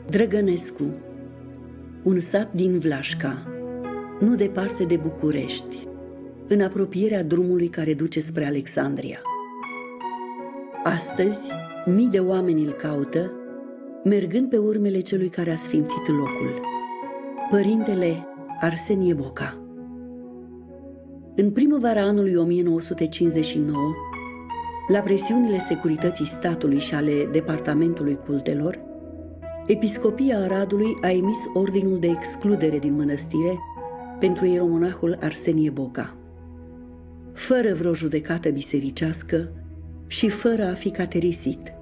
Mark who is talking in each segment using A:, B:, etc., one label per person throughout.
A: Drăgănescu, un sat din Vlașca, nu departe de București, în apropierea drumului care duce spre Alexandria. Astăzi, mii de oameni îl caută, mergând pe urmele celui care a sfințit locul, Părintele Arsenie Boca. În primăvara anului 1959, la presiunile securității statului și ale Departamentului Cultelor, Episcopia Aradului a emis ordinul de excludere din mănăstire pentru ieromonahul Arsenie Boca, fără vreo judecată bisericească și fără a fi caterisit.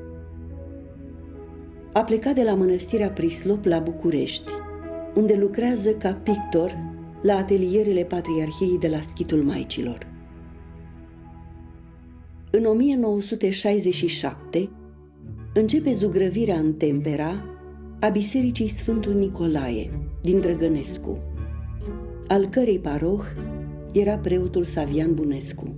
A: A plecat de la mănăstirea Prislop la București, unde lucrează ca pictor la atelierele Patriarhiei de la Schitul Maicilor. În 1967 începe zugrăvirea în tempera a Bisericii Sfântul Nicolae din Drăgănescu, al cărei paroh era preotul Savian Bunescu.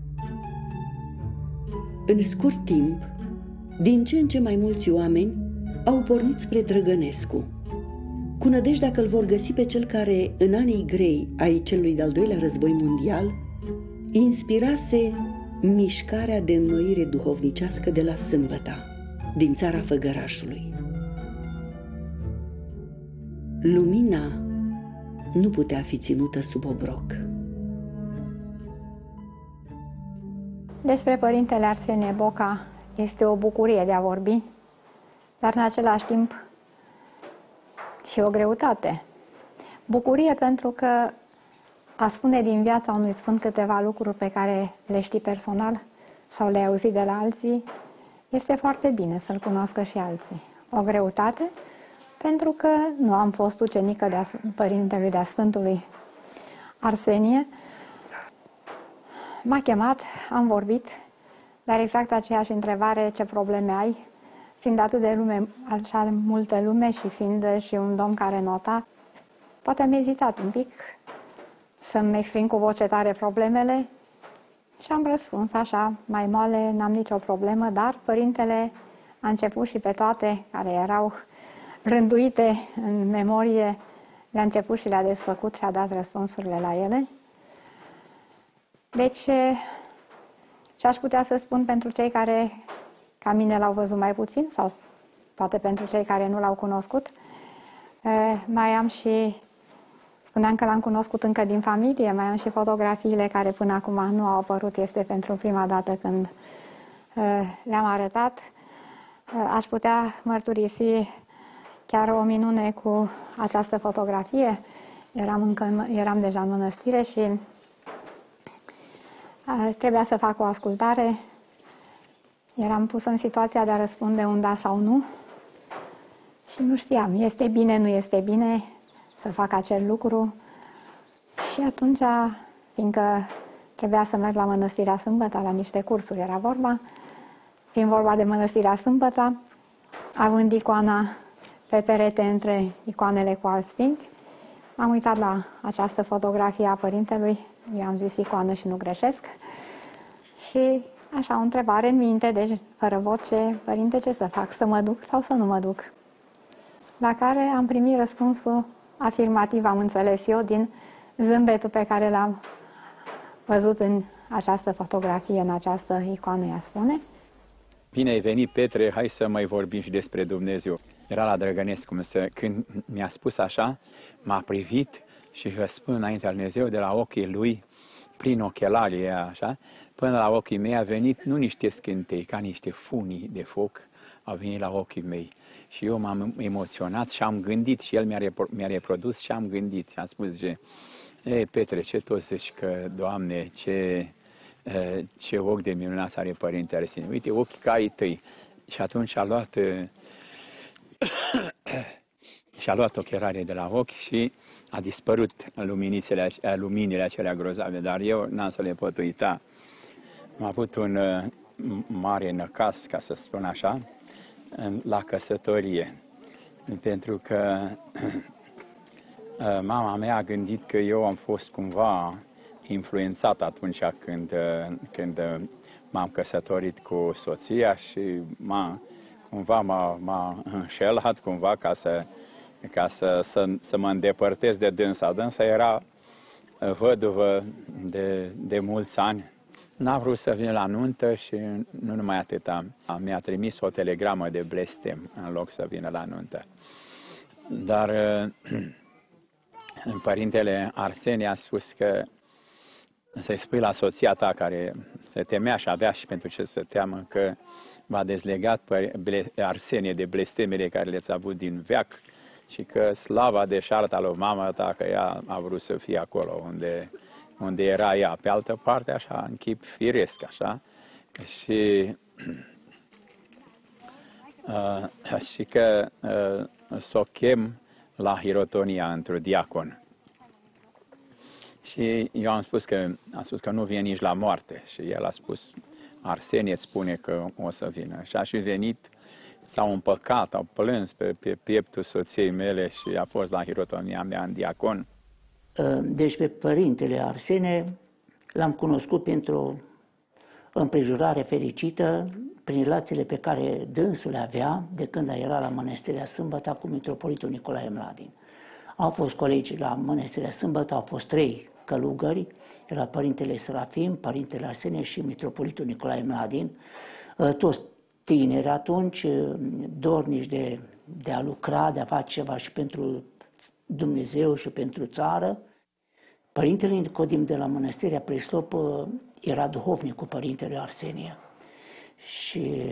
A: În scurt timp, din ce în ce mai mulți oameni au pornit spre Drăgănescu, cu nădejdea că îl vor găsi pe cel care, în anii grei ai celui de-al doilea război mondial, inspirase mișcarea de înnoire duhovnicească de la Sâmbăta, din țara Făgărașului. Lumina nu putea fi ținută sub obroc.
B: Despre Părintele Arsenie Boca este o bucurie de a vorbi, dar în același timp și o greutate. Bucurie pentru că a spune din viața unui sfânt câteva lucruri pe care le știi personal sau le-ai auzit de la alții, este foarte bine să-l cunoască și alții. O greutate pentru că nu am fost ucenică de Părintelui de-a Sfântului Arsenie. M-a chemat, am vorbit, dar exact aceeași întrebare, ce probleme ai, fiind atât de lume, așa multă lume și fiind și un domn care nota, poate am ezitat un pic să-mi exprim cu voce tare problemele și am răspuns așa, mai moale, n-am nicio problemă, dar Părintele a început și pe toate care erau rânduite în memorie, le-a început și le-a desfăcut și a dat răspunsurile la ele. Deci, ce aș putea să spun pentru cei care, ca mine, l-au văzut mai puțin, sau poate pentru cei care nu l-au cunoscut, mai am și, spuneam că l-am cunoscut încă din familie, mai am și fotografiile care până acum nu au apărut, este pentru prima dată când le-am arătat. Aș putea mărturisi chiar o minune cu această fotografie. Eram deja în mănăstire și trebuia să fac o ascultare. Eram pusă în situația de a răspunde un da sau nu și nu știam, este bine, nu este bine să fac acel lucru. Și atunci, fiindcă trebuia să merg la Mănăstirea Sâmbăta, la niște cursuri era vorba, fiind vorba de Mănăstirea Sâmbăta, având icoana pe perete între icoanele cu alți sfinți, m-am uitat la această fotografie a Părintelui, i-am zis icoană și nu greșesc, și așa o întrebare în minte, deci fără voce, Părinte, ce să fac, să mă duc sau să nu mă duc? La care am primit răspunsul afirmativ, am înțeles eu, din zâmbetul pe care l-am văzut în această fotografie, în această icoană, ea spune.
C: Bine ai venit, Petre, hai să mai vorbim și despre Dumnezeu. Era la Drăgănescu, când mi-a spus așa, m-a privit și răspund înaintea lui Dumnezeu, de la ochii lui, prin ochelarii așa, până la ochii mei a venit nu niște scântei, ca niște funii de foc, au venit la ochii mei. Și eu m-am emoționat și am gândit, și el mi-a reprodus și am gândit. Și am spus, ei, Petre, ce tot zici că, Doamne, ce ochi de minunat are Părinte Arsenie. Uite, ochii ca ai tăi. Și atunci a luat și-a luat ochelare de la ochi și a dispărut luminile acelea grozave, dar eu n-am să le pot uita. Am avut un mare năcas, ca să spun așa, la căsătorie, pentru că mama mea a gândit că eu am fost cumva influențat atunci când m-am căsătorit cu soția și cumva m-a înșelat cumva să mă îndepărtez de dânsa. Dânsa era văduvă de mulți ani. N-a vrut să vină la nuntă și nu numai atât. Mi-a trimis o telegramă de blestem în loc să vină la nuntă. Dar părintele Arsenie a spus că să-i spui la soția ta, care se temea și avea și pentru ce să teamă, că v-a dezlegat Arsenie de blestemele care le-ați avut din veac și că slava deșarta lui mama ta, că ea a vrut să fie acolo unde era ea. Pe altă parte, așa, în chip firesc, așa. Și că s-o chem la hirotonia într-un diacon. Și eu am spus că nu vine nici la moarte. Și el a spus, Arsenie îți spune că o să vină. Și a și venit, s-au împăcat, au plâns pe pieptul soției mele și a fost la hirotonia mea în diacon.
D: Deci pe părintele Arsenie l-am cunoscut printr-o împrejurare fericită, prin relațiile pe care dânsul le avea de când era la Mănăstirea Sâmbăta cu mitropolitul Nicolae Mladin. Au fost colegi la Mănăstirea Sâmbăta, au fost 3 călugări, era părintele Serafim, părintele Arsenie și mitropolitul Nicolae Mladin, toți tineri atunci, dornici de a lucra, de a face ceva și pentru Dumnezeu și pentru țară. Părintele Nicodim de la Mănăstirea Prislop era duhovnic cu părintele Arsenie. Și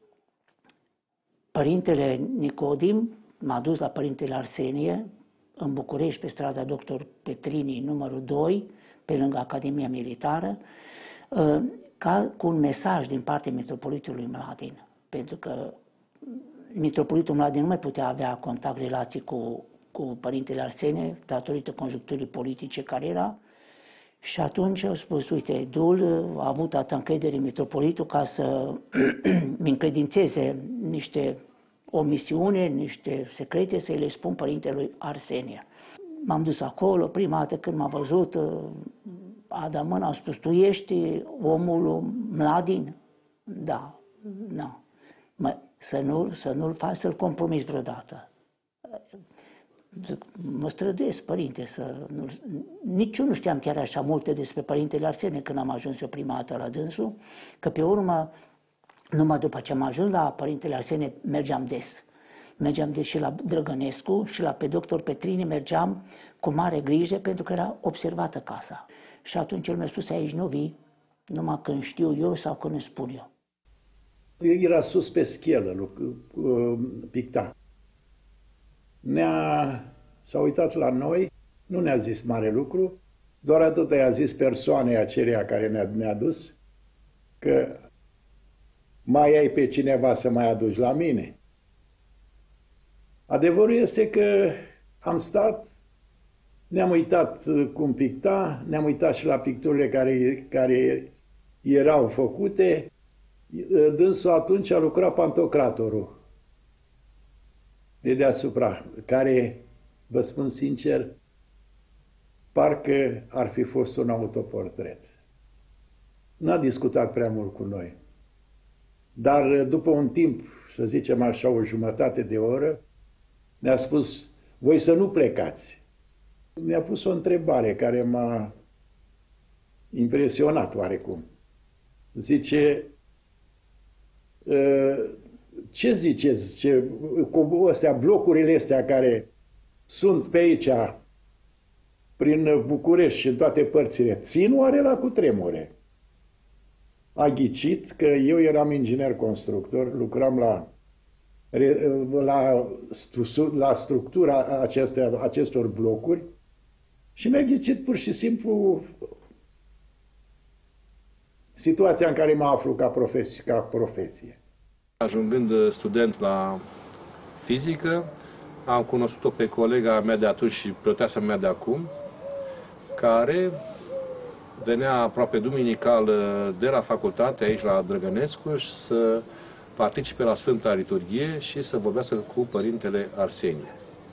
D: părintele Nicodim m-a dus la părintele Arsenie în București, pe strada Dr. Petrini, numărul 2, pe lângă Academia Militară, cu un mesaj din partea mitropolitului Mladin. Pentru că mitropolitul Mladin nu mai putea avea contact, relații cu părintele Arsenie, datorită conjuncturii politice care era. Și atunci au spus, uite, Dul a avut atâta încredere în mitropolitul ca să mi încredințeze o misiune, niște secrete, să-i le spun părintelui Arsenie. M-am dus acolo, prima dată când m-a văzut, a dat mâna, a spus, tu ești omul Mladin? Da, nu. Să nu-l faci, să-l compromis vreodată. Mă străduiesc, părinte, nici eu nu știam chiar așa multe despre părintele Arsenie când am ajuns eu prima dată la dânsul, că pe urmă, numai după ce am ajuns la părintele Arsenie, mergeam des. Mergeam des și la Drăgănescu și pe doctor Petrini mergeam cu mare grijă pentru că era observată casa. Și atunci el mi-a spus, aici nu vii, numai când știu eu sau când îmi spun eu.
E: El era sus pe schelă, picta. S-a uitat la noi, nu ne-a zis mare lucru, doar atât i-a zis persoanei aceea care ne-a dus, că mai ai pe cineva să mai aduci la mine. Adevărul este că am stat, ne-am uitat cum picta, ne-am uitat și la picturile care erau făcute. Dânsul atunci a lucrat Pantocratorul de deasupra, care, vă spun sincer, parcă ar fi fost un autoportret. N-a discutat prea mult cu noi. Dar după un timp, să zicem așa, o jumătate de oră, ne-a spus, voi să nu plecați. Mi-a pus o întrebare care m-a impresionat oarecum. Zice, ce ziceți, cu astea, blocurile astea care sunt pe aici, prin București și în toate părțile, țin oare la cutremure? A ghicit că eu eram inginer constructor, lucram la structura acestor blocuri și mi-a ghicit pur și simplu situația în care mă aflu ca profesie.
F: Ajungând student la fizică, am cunoscut-o pe colega mea de atunci și preoteasa mea de acum, care venea aproape duminical de la facultate, aici la Drăgănescu, să participe la Sfânta Liturghie și să vorbească cu părintele Arsenie.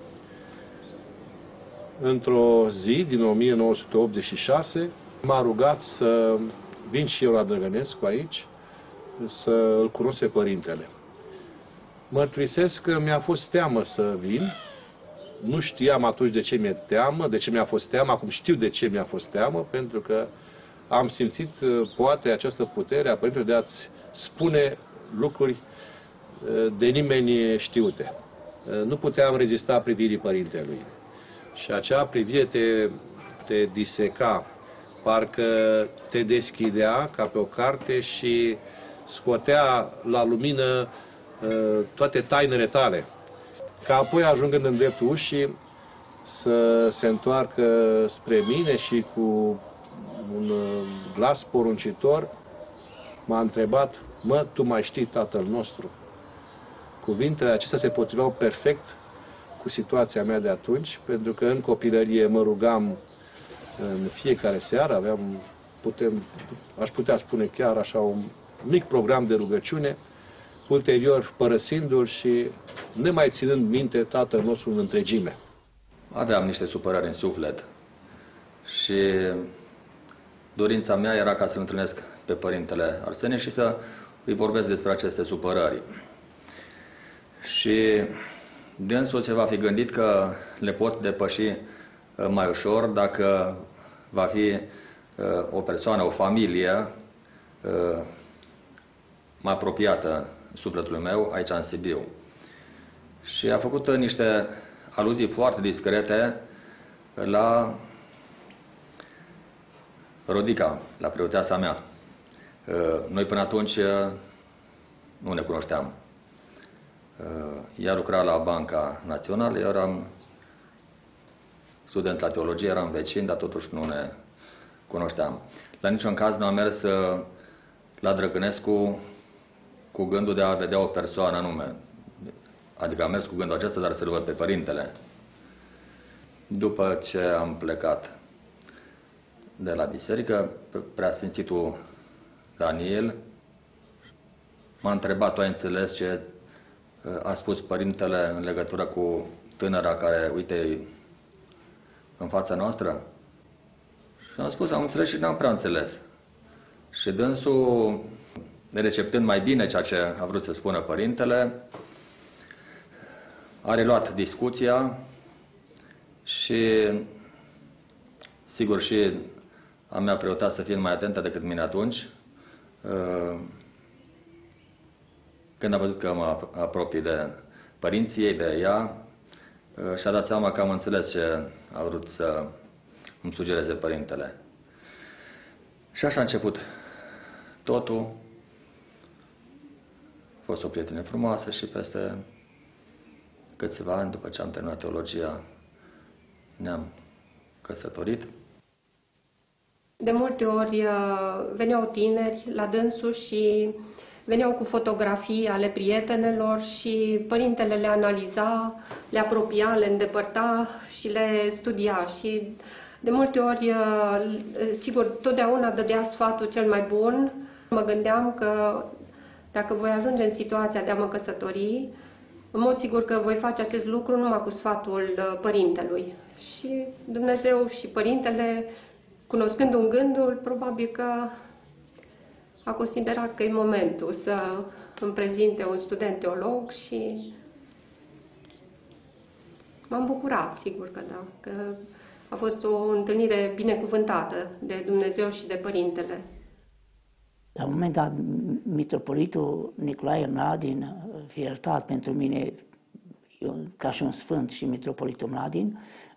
F: Într-o zi din 1986 m-a rugat să vin și eu la Drăgănescu aici, să îl cunosc pe părintele. Mărturisesc că mi-a fost teamă să vin. Nu știam atunci de ce mi-e teamă, de ce mi-a fost teamă. Acum știu de ce mi-a fost teamă, pentru că am simțit poate această putere a Părintelui de a-ți spune lucruri de nimeni știute. Nu puteam rezista privirii Părintelui. Și acea privire te diseca, parcă te deschidea ca pe o carte și scotea la lumină toate tainele tale. Ca apoi, ajungând în dreptul ușii, să se întoarcă spre mine și cu un glas poruncitor m-a întrebat: mă, tu mai știi Tatăl nostru? Cuvintele acestea se potriveau perfect cu situația mea de atunci, pentru că în copilărie mă rugam în fiecare seară, aș putea spune chiar așa, un mic program de rugăciune, ulterior părăsindu-l și nemai ținând minte Tatăl nostru în întregime.
G: Aveam niște supărări în suflet și dorința mea era ca să-l întâlnesc pe Părintele Arsenie și să îi vorbesc despre aceste supărări. Și dânsul se va fi gândit că le pot depăși mai ușor dacă va fi o persoană, o familie mai apropiată sufletului meu aici în Sibiu. Și a făcut niște aluzii foarte discrete la Rodica, la preoteasa mea. Noi până atunci nu ne cunoșteam. Ea lucra la Banca Națională, eu eram student la teologie, eram vecin, dar totuși nu ne cunoșteam. La niciun caz nu am mers la Drăgănescu cu gândul de a vedea o persoană anume. Adică am mers cu gândul acesta, dar să-l văd pe Părintele. După ce am plecat de la biserică, preasfințitul Daniel m-a întrebat: tu ai înțeles ce a spus Părintele în legătură cu tânăra care, uite, în fața noastră? Și am spus: am înțeles și n-am prea înțeles. Și dânsul, receptând mai bine ceea ce a vrut să spună Părintele, a reluat discuția și, sigur, și a mea preotat să fie mai atentă decât mine atunci, când a văzut că mă apropii de părinții ei, de ea, și-a dat seama că am înțeles ce a vrut să îmi sugereze Părintele. Și așa a început totul. A fost o prietenie frumoasă și peste câțiva ani, după ce am terminat teologia, ne-am căsătorit.
H: De multe ori veneau tineri la dânsul și veneau cu fotografii ale prietenelor și Părintele le analiza, le apropia, le îndepărta și le studia. Și de multe ori, sigur, totdeauna dădea sfatul cel mai bun. Mă gândeam că dacă voi ajunge în situația de a mă căsători, în mod sigur că voi face acest lucru numai cu sfatul Părintelui. Și Dumnezeu și Părintele, cunoscându-mi gândul, probabil că a considerat că e momentul să îmi prezinte un student teolog și m-am bucurat, sigur că da, că a fost o întâlnire binecuvântată de Dumnezeu și de Părintele.
D: La un moment dat, mitropolitul Nicolae Mladin, fie iertat pentru mine, ca și un sfânt, și mitropolitul Mladin,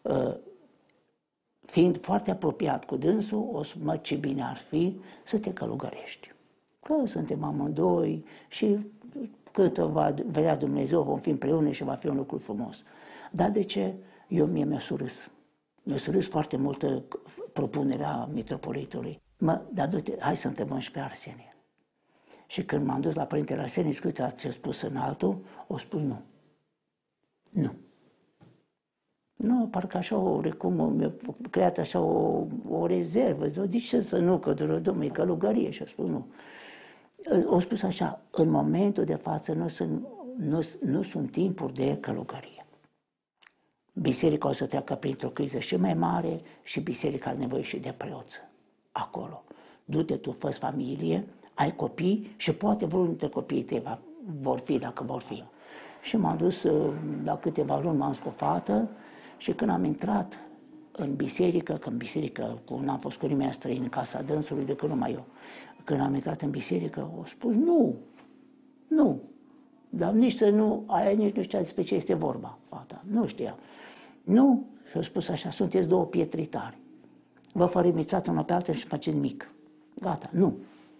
D: fiind foarte apropiat cu dânsul, o să mă, ce bine ar fi să te călugărești. Că suntem amândoi și cât va vrea Dumnezeu, vom fi împreună și va fi un lucru frumos. Dar de ce? Mi-a surâs. Mi-a surâs foarte multă propunerea mitropolitului. Dar du-te, hai să întrebăm și pe Arsenie. Și când m-am dus la Părintele Arsenie, scuza ce a spus în altul, o spus nu. Nu. Nu, parcă așa, oricum, mi-a creat așa o rezervă. Zice să nu, că domnule, călugărie. Și a spus nu. O spus așa: în momentul de față nu sunt timpuri de călugărie. Biserica o să treacă printr-o criză și mai mare și biserica are nevoie și de preoți acolo. Du-te tu, fă-ți familie, ai copii și poate vreunul dintre copiii tăi vor fi, dacă vor fi. Și m-am dus, la câteva luni m-am scofată și când am intrat în biserică, că în biserică n-am fost cu nimeni străin în casa dânsului decât numai eu. Când am intrat în biserică, au spus nu, dar nici nu știa despre ce este vorba, fata, nu știa. Nu, și au spus așa, sunteți două pietri tari. Vă fărâmițați una pe alta și faceți mic. Gata, nu.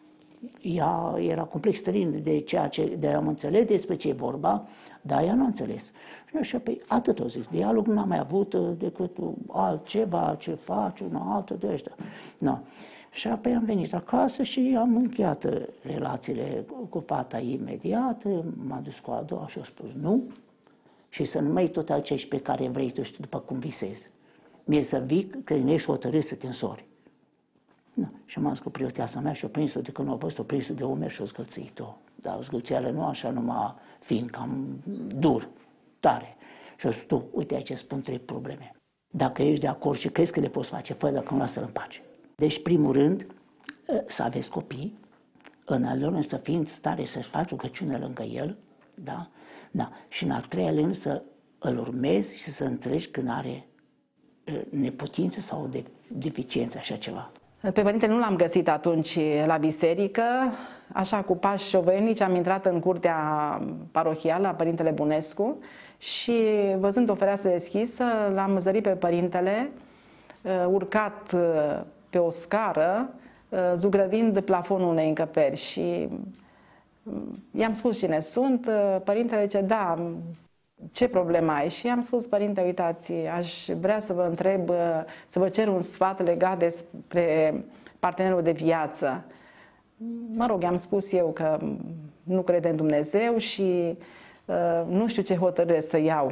D: Ea era complex străin de ceea ce am înțeles despre ce e vorba, dar ea nu a înțeles. Și nu știu, atât au zis. Dialog n-am mai avut decât altceva, ce faci, una altă de ăștia. No. Și apoi am venit acasă și am încheiat relațiile cu fata imediat, m-am dus cu a doua și a spus nu, și să nu mai tot acești pe care vrei tu și după cum visezi. Mie să vii când ești hotărât să te însori. No. Și m-am zis cu prieteasa mea și o prins-o de când o văzut, o prins-o de umeri și o zgâlțit-o. Dar o zgâlțeală nu așa numai fiind cam dur, tare. Și o zis, tu, uite aici spun 3 probleme. Dacă ești de acord și crezi că le poți face, fă, dacă nu, lasă-l în pace. Deci, primul rând, să aveți copii, în al doilea rând să fii în stare să-și faci rugăciune lângă el, da? Da. Și în al treilea rând să îl urmezi și să înțelegi când are neputință sau deficiență, așa ceva.
I: Pe părintele nu l-am găsit atunci la biserică, așa cu pași șovăielnici am intrat în curtea parohială a părintele Bunescu și văzând o fereastră deschisă, l-am zărit pe părintele urcat pe o scară, zugrăvind plafonul unei încăperi și i-am spus cine sunt. Părintele zice, da, ce problemă ai? Și i-am spus, părinte, uitați, aș vrea să vă întreb, să vă cer un sfat legat despre partenerul de viață. Mă rog, i-am spus eu că nu cred în Dumnezeu și nu știu ce hotărâre să iau.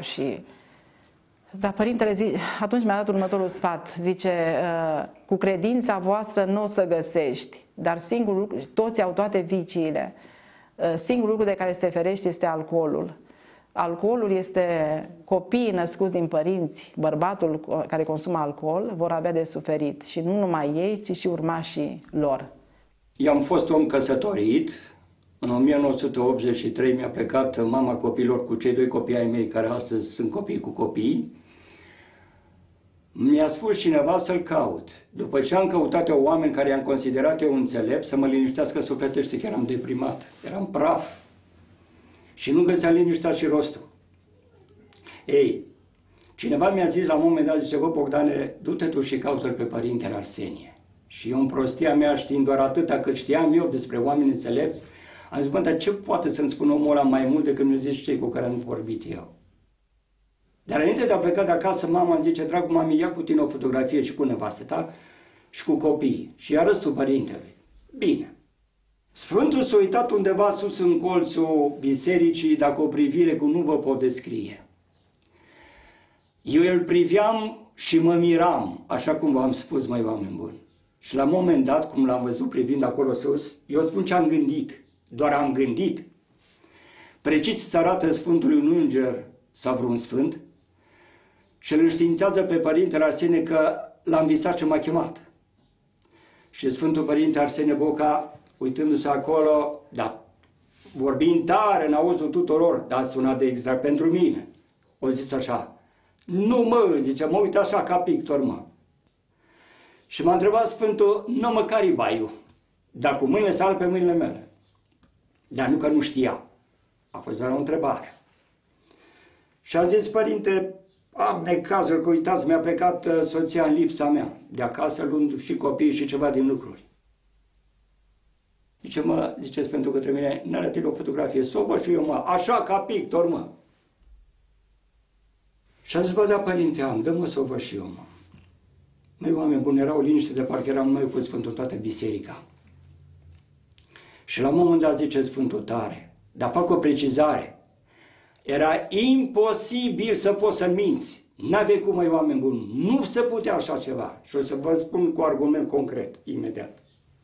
I: Dar părintele atunci mi-a dat următorul sfat. Zice, cu credința voastră nu o să găsești, dar singurul lucru, toți au toate viciile. Singurul lucru de care se ferește este alcoolul. Alcoolul este copiii născuți din părinți, bărbatul care consumă alcool vor avea de suferit și nu numai ei, ci și urmașii lor.
J: Eu am fost om căsătorit. În 1983 mi-a plecat mama copiilor cu cei 2 copii ai mei, care astăzi sunt copii cu copii. Mi-a spus cineva să-l caut. După ce am căutat eu oameni care i-am considerat eu înțelept, să mă liniștească sufletește, că eram deprimat, eram praf. Și nu găseam liniștea și rostul. Ei, cineva mi-a zis la un moment dat, zice, bă, Bogdane, du-te tu și caută-l pe părintele Arsenie. Și eu, în prostia mea, știind doar atâta cât știam eu despre oameni înțelepți, am zis, bă, dar ce poate să-mi spună omul ăla mai mult decât mi-a zis cei cu care am vorbit eu? Dar înainte de a pleca de acasă, mama îmi zice, dragul mami, ia cu tine o fotografie și cu nevastă ta și cu copiii. Și arăți tu părintelui. Bine. Sfântul s-a uitat undeva sus în colțul bisericii, dacă o privire cum nu vă pot descrie. Eu îl priveam și mă miram, așa cum v-am spus, măi oameni buni. Și la un moment dat, cum l-am văzut privind acolo sus, eu spun ce am gândit. Doar am gândit. Precis să arată Sfântului un înger sau vreun sfânt și îl înștiințează pe Părintele Arsenie că l-am visat și m-a chemat. Și Sfântul Părinte Arsenie Boca, uitându-se acolo, da, vorbind tare în auzul tuturor, dar sunat de exact pentru mine, o zis așa, nu mă, zice, mă uit așa ca pictor, mă. Și m-a întrebat Sfântul, nu măcar ibaiu, dar cu mâinile sale pe mâinile mele. Dar nu că nu știa. A fost doar o întrebare. Și a zis, părinte, am necazuri, că uitați, mi-a plecat soția în lipsa mea, de acasă, luând și copiii și ceva din lucruri. Zice, mă, zice Sfântul către mine, n-arăți o fotografie, să o văd și eu, mă, așa ca pictor, mă. Și a zis, bă, da, părinte, am, dă-mă să o văd și eu, mă. Măi, oameni buni, era o liniște de parcă eram noi cu Sfântul toată biserica. Și la un moment dat zice Sfântul tare, dar fac o precizare. Era imposibil să poți să minți. N-avei cum, măi, oameni buni, nu se putea așa ceva. Și o să vă spun cu argument concret, imediat.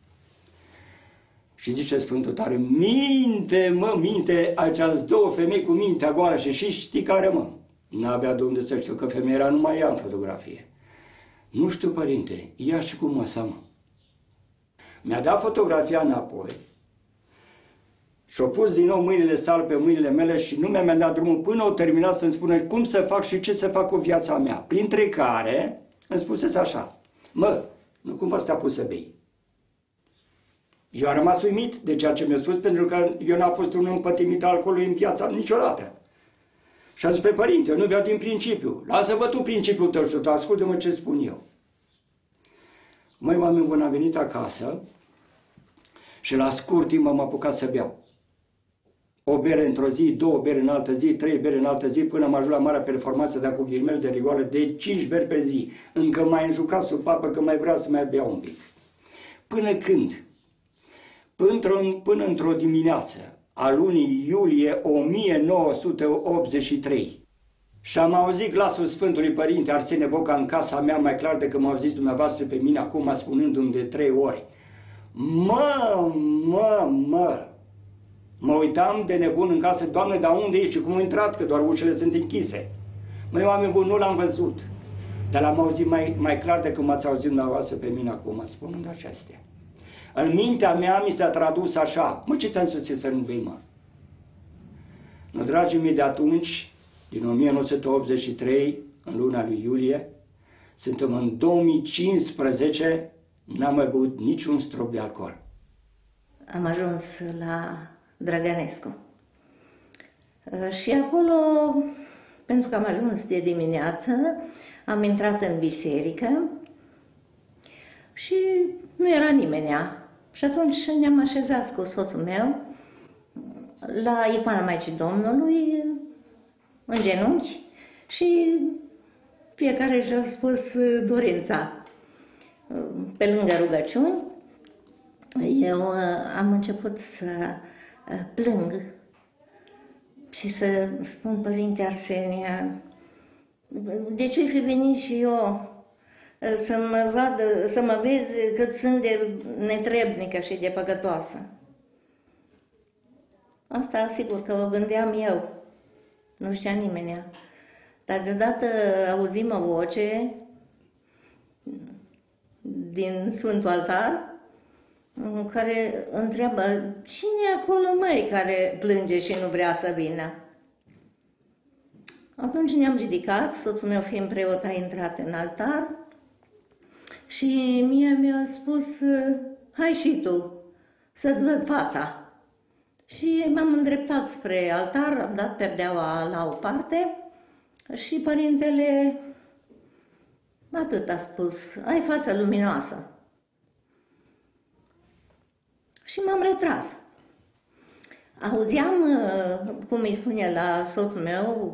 J: Și zice Sfântul tare, minte, mă, minte, aceați 2 femei cu mintea goală și știi care, mă. N-avea de unde să știu că femeia era numai ea în fotografie. Nu știu, părinte, ia și cu măsa, mă. Mi-a dat fotografia înapoi Și-a pus din nou mâinile sale pe mâinile mele și nu mi-a dat drumul până au terminat să-mi spună cum să fac și ce să fac cu viața mea. Printre care îmi spuneți așa: mă, nu cumva să te apuci să bei. Eu am rămas uimit de ceea ce mi-a spus, pentru că eu n-am fost un împătimit alcoolului în viața niciodată. Și am zis: pe părinte, eu nu beau din principiu. Lasă-vă tu principiul tău și tu ascultă-mă ce spun eu. Măi, oameni buni, am venit acasă și la scurt timp m-am apucat să beau. O bere într-o zi, 2 beri în altă zi, 3 beri în altă zi, până am ajuns la marea performanță, dar cu ghilimele de rigoare, de 5 beri pe zi. Încă mai înjucat sub papă că mai vrea să mai bea un pic. Până când? Până într-o dimineață a lunii iulie 1983. Și am auzit glasul Sfântului Părinte Arsenie Boca în casa mea mai clar decât m-au zis dumneavoastră pe mine acum, spunându-mi de 3 ori. Mă uitam de nebun în casă: Doamne, dar unde ești și cum a intrat, că doar ușile sunt închise. Măi, oameni buni, nu l-am văzut, dar l-am auzit mai clar decât m-ați auzit dumneavoastră pe mine acum, spunând acestea. În mintea mea mi s-a tradus așa: mă, ce ți-am spus să nu bei, mă? No, dragii mei, de atunci, din 1983, în luna lui iulie, suntem în 2015, n-am mai băut niciun strop de alcool.
K: Am ajuns la Drăgănescu. Și acolo, pentru că am ajuns de dimineață, am intrat în biserică și nu era nimenea. Și atunci ne-am așezat cu soțul meu la icoana Maicii Domnului, în genunchi, și fiecare și-a spus dorința. Pe lângă rugăciuni, eu am început să plâng și să spun: Părinte Arsenie, de ce-i fi venit și eu să mă vezi cât sunt de netrebnică și de păcătoasă? Asta sigur că o gândeam eu, nu știa nimeni. Dar deodată auzim o voce din Sfântul Altar care întreabă: cine e acolo, măi, care plânge și nu vrea să vină? Atunci ne-am ridicat, soțul meu fiind preot a intrat în altar și mie mi-a spus: hai și tu, să-ți văd fața. Și m-am îndreptat spre altar, am dat perdeaua la o parte și părintele atât a spus: ai fața luminoasă. Și m-am retras. Auzeam, cum îi spune la soțul meu,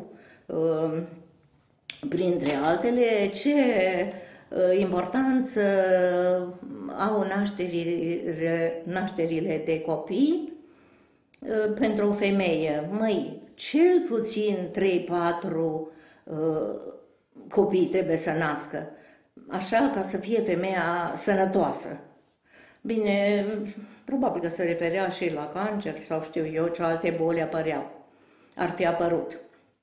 K: printre altele, ce importanță au nașterile de copii pentru o femeie. Măi, cel puțin 3-4 copii trebuie să nască, așa ca să fie femeia sănătoasă. Bine, probabil că se referea și la cancer sau știu eu ce alte boli apăreau, ar fi apărut.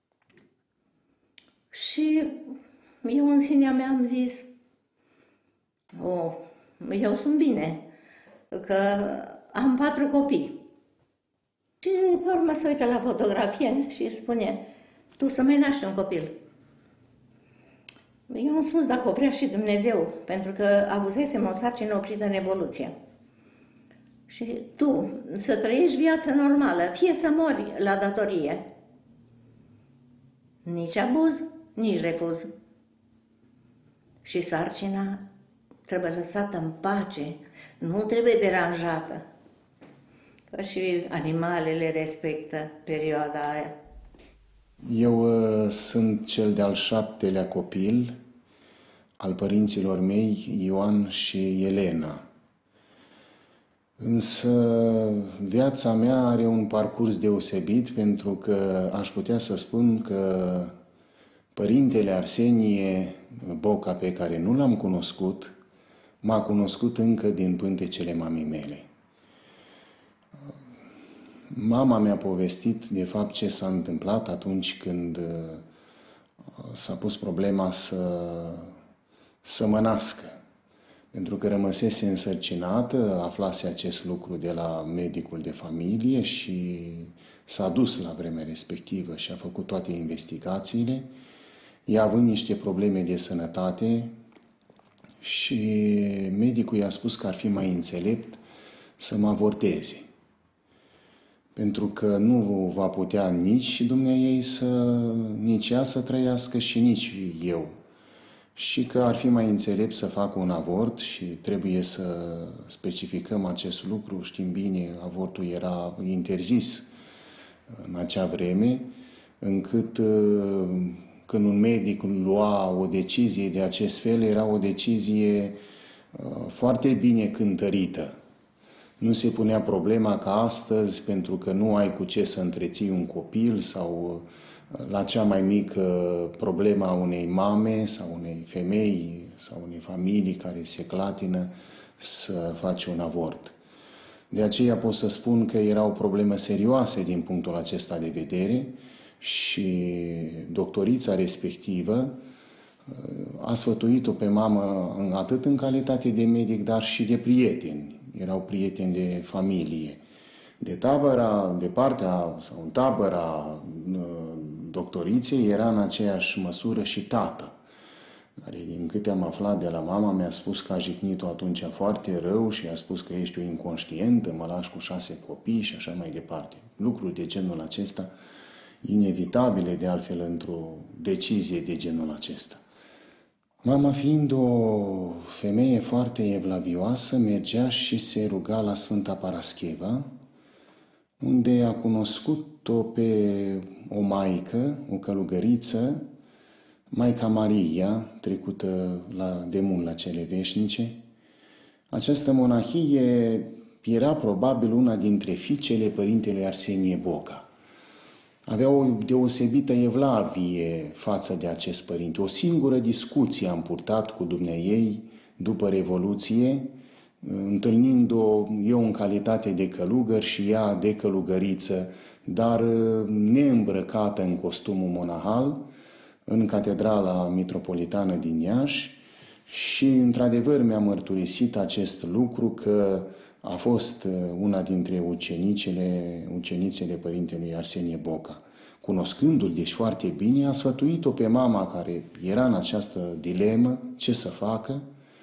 K: Și eu în sinea mea am zis: eu sunt bine, că am 4 copii. Și pe urmă se uită la fotografie și spune: tu să mai naști un copil. Eu am spus: dacă o vrea și Dumnezeu, pentru că avusesem o sarcină oprită în evoluție. Și tu să trăiești viața normală, fie să mori la datorie. Nici abuz, nici refuz. Și sarcina trebuie lăsată în pace, nu trebuie deranjată. Că și animalele respectă perioada aia.
L: Eu sunt cel de-al 7-lea copil al părinților mei, Ioan și Elena. Însă viața mea are un parcurs deosebit, pentru că aș putea să spun că Părintele Arsenie Boca, pe care nu l-am cunoscut, m-a cunoscut încă din pântecele mamei mele. Mama mi-a povestit, de fapt, ce s-a întâmplat atunci când s-a pus problema să mă nască. pentru că rămăsese însărcinată, aflase acest lucru de la medicul de familie și s-a dus la vremea respectivă și a făcut toate investigațiile, ea având niște probleme de sănătate și medicul i-a spus că ar fi mai înțelept să mă avorteze. Pentru că nu va putea nici dumneaei nici ea să trăiască și nici eu. Și că ar fi mai înțelept să facă un avort și trebuie să specificăm acest lucru. Știm bine, avortul era interzis în acea vreme, încât când un medic lua o decizie de acest fel, era o decizie foarte bine cântărită. Nu se punea problema ca astăzi, pentru că nu ai cu ce să întreții un copil sau la cea mai mică problema unei mame sau unei femei sau unei familii care se clatină să faci un avort. De aceea pot să spun că era o problemă serioasă din punctul acesta de vedere și doctorița respectivă a sfătuit-o pe mamă atât în calitate de medic, dar și de prieteni. Erau prieteni de familie. De partea sau în tabăra doctoriței era în aceeași măsură și tată, care, din câte am aflat de la mama, mi-a spus că a jignit-o atunci foarte rău și a spus că ești o inconștientă, mă lași cu 6 copii și așa mai departe. Lucruri de genul acesta, inevitabile de altfel într-o decizie de genul acesta. Mama, fiind o femeie foarte evlavioasă, mergea și se ruga la Sfânta Parascheva, unde a cunoscut-o pe o maică, o călugăriță, Maica Maria, trecută de mult la cele veșnice. Această monahie era probabil una dintre fiicele părintelui Arsenie Boca. Avea o deosebită evlavie față de acest părinte. O singură discuție am purtat cu dumneaei după Revoluție, întâlnind-o eu în calitate de călugăr și ea de călugăriță, dar neîmbrăcată în costumul monahal, în Catedrala Mitropolitană din Iași și, într-adevăr, mi-a mărturisit acest lucru că a fost una dintre ucenițele părintelui Arsenie Boca. Cunoscându-l deci foarte bine, a sfătuit-o pe mama care era în această dilemă, ce să facă,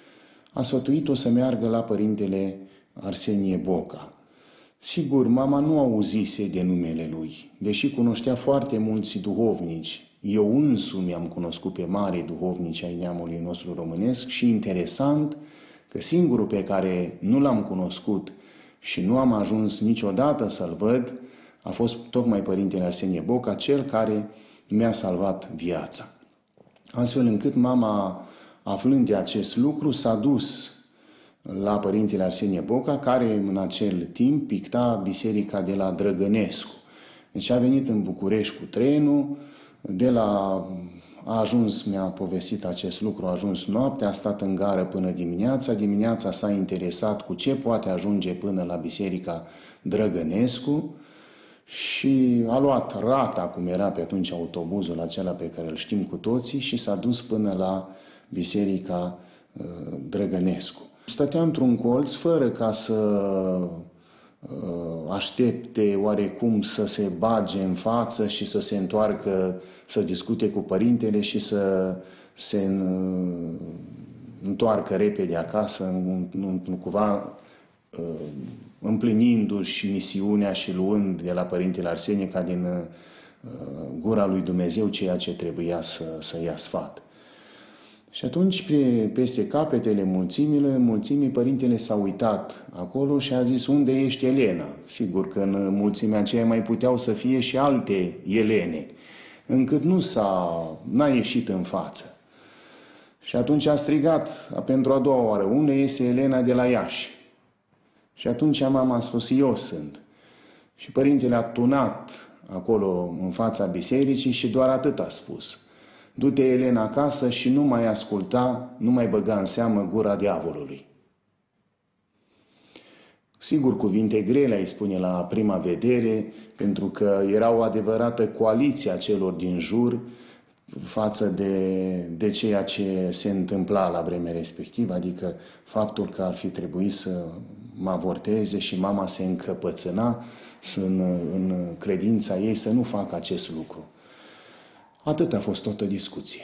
L: a sfătuit-o să meargă la părintele Arsenie Boca. Sigur, mama nu auzise de numele lui, deși cunoștea foarte mulți duhovnici. Eu însumi am cunoscut pe mari duhovnici ai neamului nostru românesc și interesant că singurul pe care nu l-am cunoscut și nu am ajuns niciodată să-l văd a fost tocmai părintele Arsenie Boca, cel care mi-a salvat viața. Astfel încât mama, aflând de acest lucru, s-a dus la părintele Arsenie Boca, care în acel timp picta biserica de la Drăgănescu. Deci a venit în București cu trenul, a ajuns, mi-a povestit acest lucru, a ajuns noaptea, a stat în gară până dimineața, dimineața s-a interesat cu ce poate ajunge până la biserica Drăgănescu și a luat rata, cum era pe atunci autobuzul acela pe care îl știm cu toții, și s-a dus până la biserica Drăgănescu. Stătea într-un colț fără ca să aștepte oarecum să se bage în față și să se întoarcă, să discute cu părintele și să se întoarcă repede acasă, cumva împlinindu-și misiunea și luând de la părintele Arsenie ca din gura lui Dumnezeu ceea ce trebuia să ia sfat. Și atunci, peste capetele mulțimii, părintele s-a uitat acolo și a zis: unde ești, Elena? Sigur că în mulțimea aceea mai puteau să fie și alte Elene, încât n-a ieșit în față. Și atunci a strigat pentru a doua oară: unde este Elena de la Iași? Și atunci mama a spus: eu sunt. Și părintele a tunat acolo în fața bisericii și doar atât a spus: du-te, Elena, acasă și nu mai asculta, nu mai băga în seamă gura diavolului. Sigur, cuvinte grele îi spune la prima vedere, pentru că era o adevărată coaliție a celor din jur față de ceea ce se întâmpla la vremea respectivă, adică faptul că ar fi trebuit să mă avorteze și mama se încăpățâna în credința ei să nu facă acest lucru. Atât a fost toată discuție.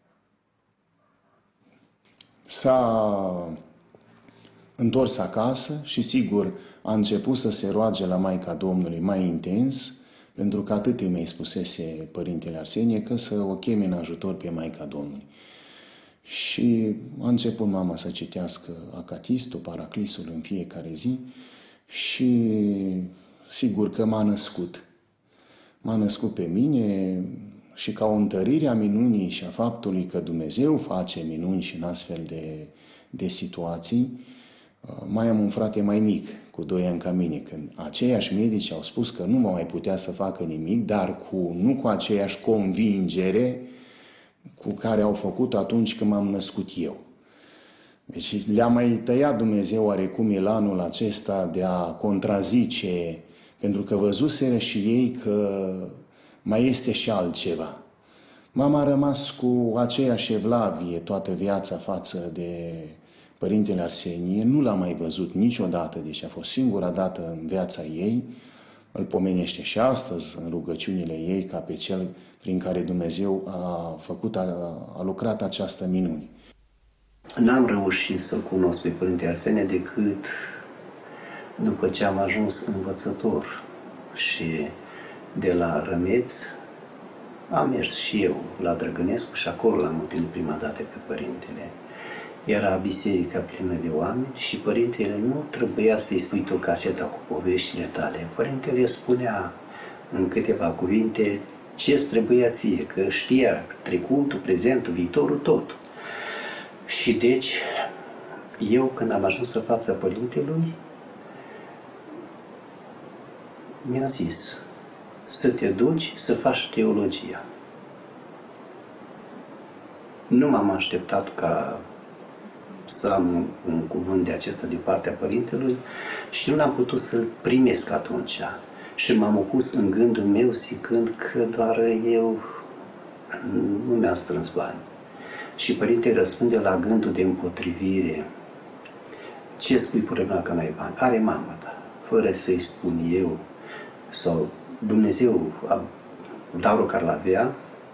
L: S-a întors acasă și sigur a început să se roage la Maica Domnului mai intens, pentru că atât îi mai spusese Părintele Arsenie că să o cheme în ajutor pe Maica Domnului. Și a început mama să citească acatistul, paraclisul în fiecare zi și sigur că m-a născut. M-a născut pe mine și ca o întărire a minunii și a faptului că Dumnezeu face minuni și în astfel de situații, mai am un frate mai mic, cu 2 ani ca mine, când aceiași medici au spus că nu mă mai putea să facă nimic, dar nu cu aceeași convingere cu care au făcut atunci când m-am născut eu. Deci le-a mai tăiat Dumnezeu oarecum elanul acesta de a contrazice, pentru că văzuseră și ei că mai este și altceva. Mama a rămas cu aceeași evlavie toată viața față de Părintele Arsenie, nu l-a mai văzut niciodată, deci a fost singura dată în viața ei, îl pomenește și astăzi în rugăciunile ei ca pe cel prin care Dumnezeu a lucrat această minune.
M: N-am reușit să-l cunosc pe Părintele Arsenie decât după ce am ajuns învățător și de la Rămeț am mers și eu la Drăgănescu și acolo l-am întâlnit prima dată pe Părintele. Era biserica plină de oameni și Părintele nu trebuia să-i spui tu caseta cu poveștile tale. Părintele spunea în câteva cuvinte ce-ți trebuia ție, că știa trecutul, prezentul, viitorul, tot. Și deci, eu când am ajuns în fața Părintelui, mi-a zis să te duci să faci teologia. Nu m-am așteptat ca să am un cuvânt de acesta din partea Părintelui și nu l-am putut să-l primesc atunci. Și m-am opus în gândul meu zicând că doar eu nu mi-am strâns bani. Și Părintele răspunde la gândul de împotrivire. Ce spui problema că n-ai bani? Are mama ta. Fără să-i spun eu sau Dumnezeu, darul care l-avea,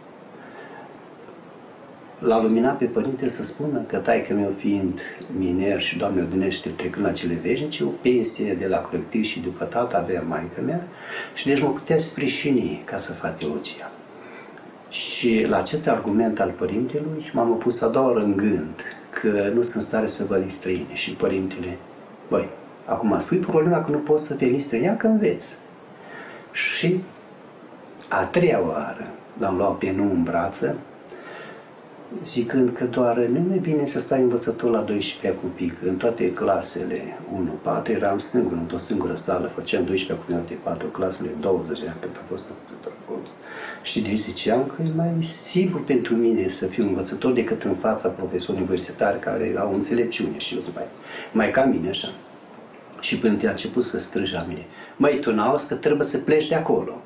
M: l-a luminat pe Părintele să spună că taică-meu fiind miner și Doamne odinește trecând la cele veșnice, o pensie de la colectiv și după tată avea maică mea și deci mă putea sprijini ca să fac teologia. Și la acest argument al Părintelui m-am opus a doua oară în gând că nu sunt stare să văd străine și Părintele, băi, acum spui problema că nu poți să veni străine, că înveți. Și a treia oară l-am luat pe nu în brață, zicând că doar nu e bine să stai învățător la 12 copii, că în toate clasele 1-4 eram singur, într-o singură sală, făceam 12 copii, 4 clasele, 20 de ani când am fost învățător acolo. Și deci ziceam că e mai sigur pentru mine să fiu învățător decât în fața profesorilor universitari care au înțelepciune și eu zic, mai ca mine așa. Și până a început să strâși la mine, măi, tu n-auzi că trebuie să pleci de acolo.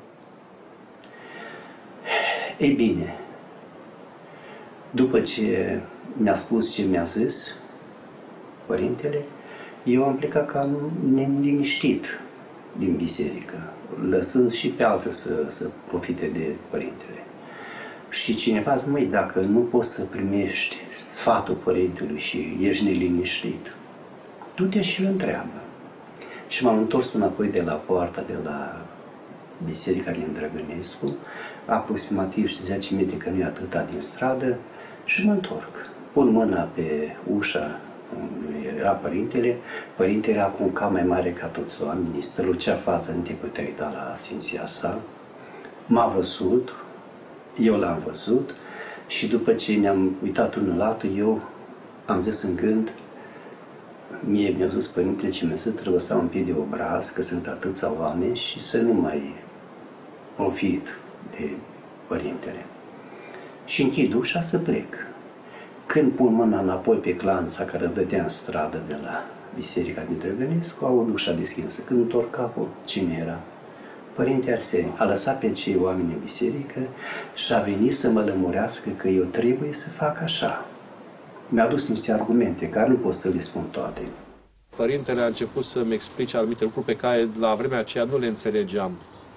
M: Ei bine, după ce mi-a spus ce mi-a zis Părintele, eu am plecat cam neliniștit din biserică, lăsând și pe alții să profite de Părintele. Și cineva zice, măi, dacă nu poți să primești sfatul Părintelui și ești neliniștit, du-te și îl întreabă. Și m-am întors înapoi de la poarta de la biserica din Drăgănescu, aproximativ 10 metri, că nu e atâta din stradă, și mă întorc. Pun mâna pe ușa unde era Părintele. Părintele era cu un cap mai mare ca toți oamenii, strălucea fața, nu te putea uita la sfinția sa. M-a văzut, eu l-am văzut și după ce ne-am uitat unul la altul, eu am zis în gând, mie mi-a zis Părintele ce mi-a zis, trebuie să am un pied de obraz, că sunt atâția oameni și să nu mai profit de Părintele. Și închid ușa să plec. Când pun mâna înapoi pe clanța care dădea în stradă de la biserica din Drăgănescu, aud ușa deschisă. Când întorc capul, cine era? Părinte Arsenie a lăsat pe cei oameni în biserică și a venit să mă lămurească că eu trebuie să fac așa. Mi-a adus niște argumente care nu pot să le spun toate.
F: Părintele a început să-mi explice anumite lucruri pe care la vremea aceea nu le înțelegeam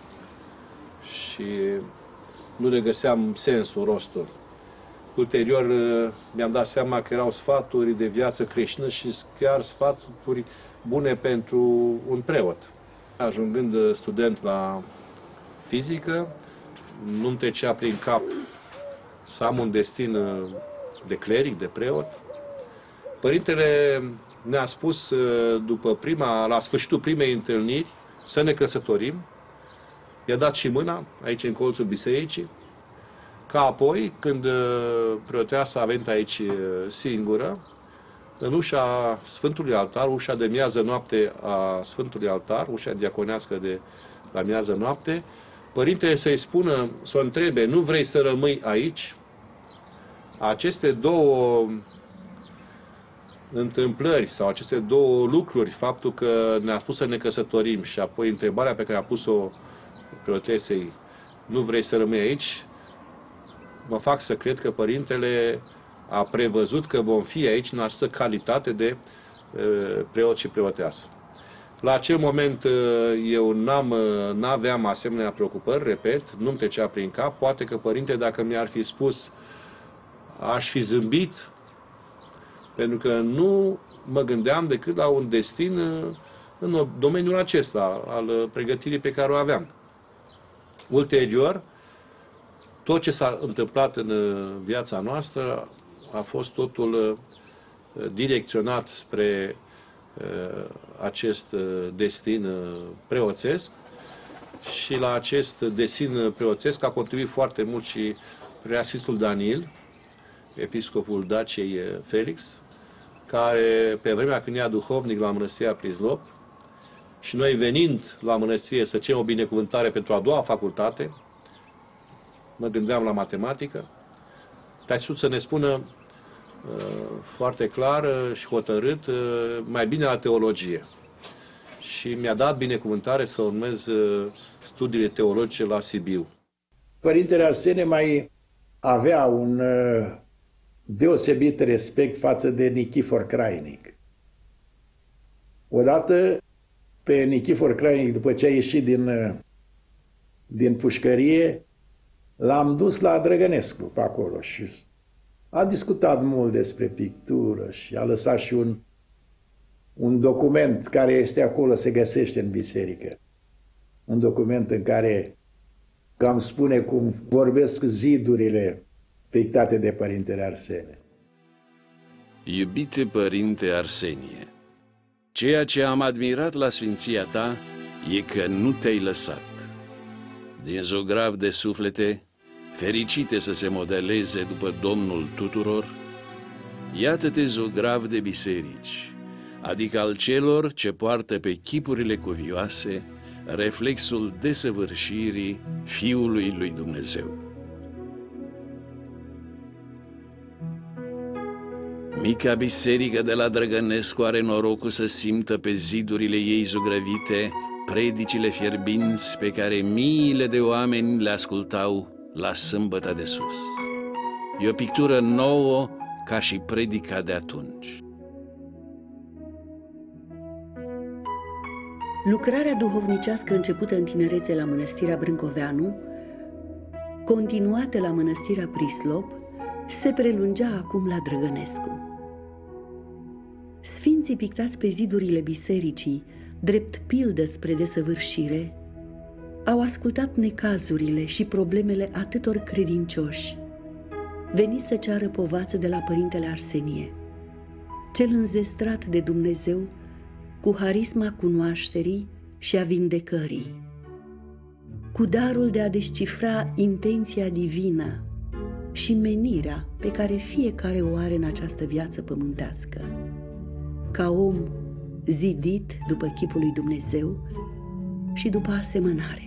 F: și nu le găseam sensul, rostul. Ulterior mi-am dat seama că erau sfaturi de viață creștină și chiar sfaturi bune pentru un preot. Ajungând student la fizică, nu-mi trecea prin cap să am un destin de cleric, de preot. Părintele ne-a spus la sfârșitul primei întâlniri să ne căsătorim. I-a dat și mâna, aici în colțul bisericii, ca apoi, când preoteasa a venit aici singură, în ușa Sfântului Altar, ușa de miază noapte a Sfântului Altar, ușa diaconească de la miază noapte, părintele să-i spună, să o întrebe, nu vrei să rămâi aici? Aceste două întâmplări sau aceste două lucruri, faptul că ne-a spus să ne căsătorim și apoi întrebarea pe care a pus-o preotesei, nu vrei să rămâi aici, mă fac să cred că părintele a prevăzut că vom fi aici în această calitate de preot și preoteasă. La acel moment eu n-aveam asemenea preocupări, repet, nu-mi trecea prin cap, poate că părinte, dacă mi-ar fi spus, aș fi zâmbit, pentru că nu mă gândeam decât la un destin în domeniul acesta, al pregătirii pe care o aveam. Ulterior, tot ce s-a întâmplat în viața noastră a fost totul direcționat spre acest destin preoțesc și la acest destin preoțesc a contribuit foarte mult și preasfințitul Daniel, episcopul Daciei Felix, care pe vremea când era duhovnic la Mănăstirea Prizlop și noi venind la mănăstire să cerem o binecuvântare pentru a doua facultate, mă gândeam la matematică, te-ai spus să ne spună foarte clar și hotărât mai bine la teologie. Și mi-a dat binecuvântare să urmez studiile teologice la Sibiu.
E: Părintele Arsenie mai avea un deosebit respect față de Nichifor Crainic. Odată, pe Nichifor Crainic, după ce a ieșit din pușcărie, l-am dus la Drăgănescu pe acolo și a discutat mult despre pictură și a lăsat și un document care este acolo, se găsește în biserică. Un document în care cam spune cum vorbesc zidurile pictate de Părintele Arsenie.
N: Iubite Părinte Arsenie, ceea ce am admirat la sfinția ta e că nu te-ai lăsat. Din zograv de suflete, fericite să se modeleze după Domnul tuturor, iată-te zograv de biserici, adică al celor ce poartă pe chipurile cuvioase reflexul desăvârșirii Fiului lui Dumnezeu. Mica biserică de la Drăgănescu are norocul să simtă pe zidurile ei zugrăvite predicile fierbinți pe care miile de oameni le ascultau la sâmbăta de sus. E o pictură nouă ca și predica de atunci.
A: Lucrarea duhovnicească începută în tinerețe la Mănăstirea Brâncoveanu, continuată la Mănăstirea Prislop, se prelungea acum la Drăgănescu. Sfinții pictați pe zidurile bisericii, drept pildă spre desăvârșire, au ascultat necazurile și problemele atâtor credincioși, veniți să ceară povață de la Părintele Arsenie, cel înzestrat de Dumnezeu cu harisma cunoașterii și a vindecării, cu darul de a descifra intenția divină și menirea pe care fiecare o are în această viață pământească, ca om zidit după chipul lui Dumnezeu și după asemănare.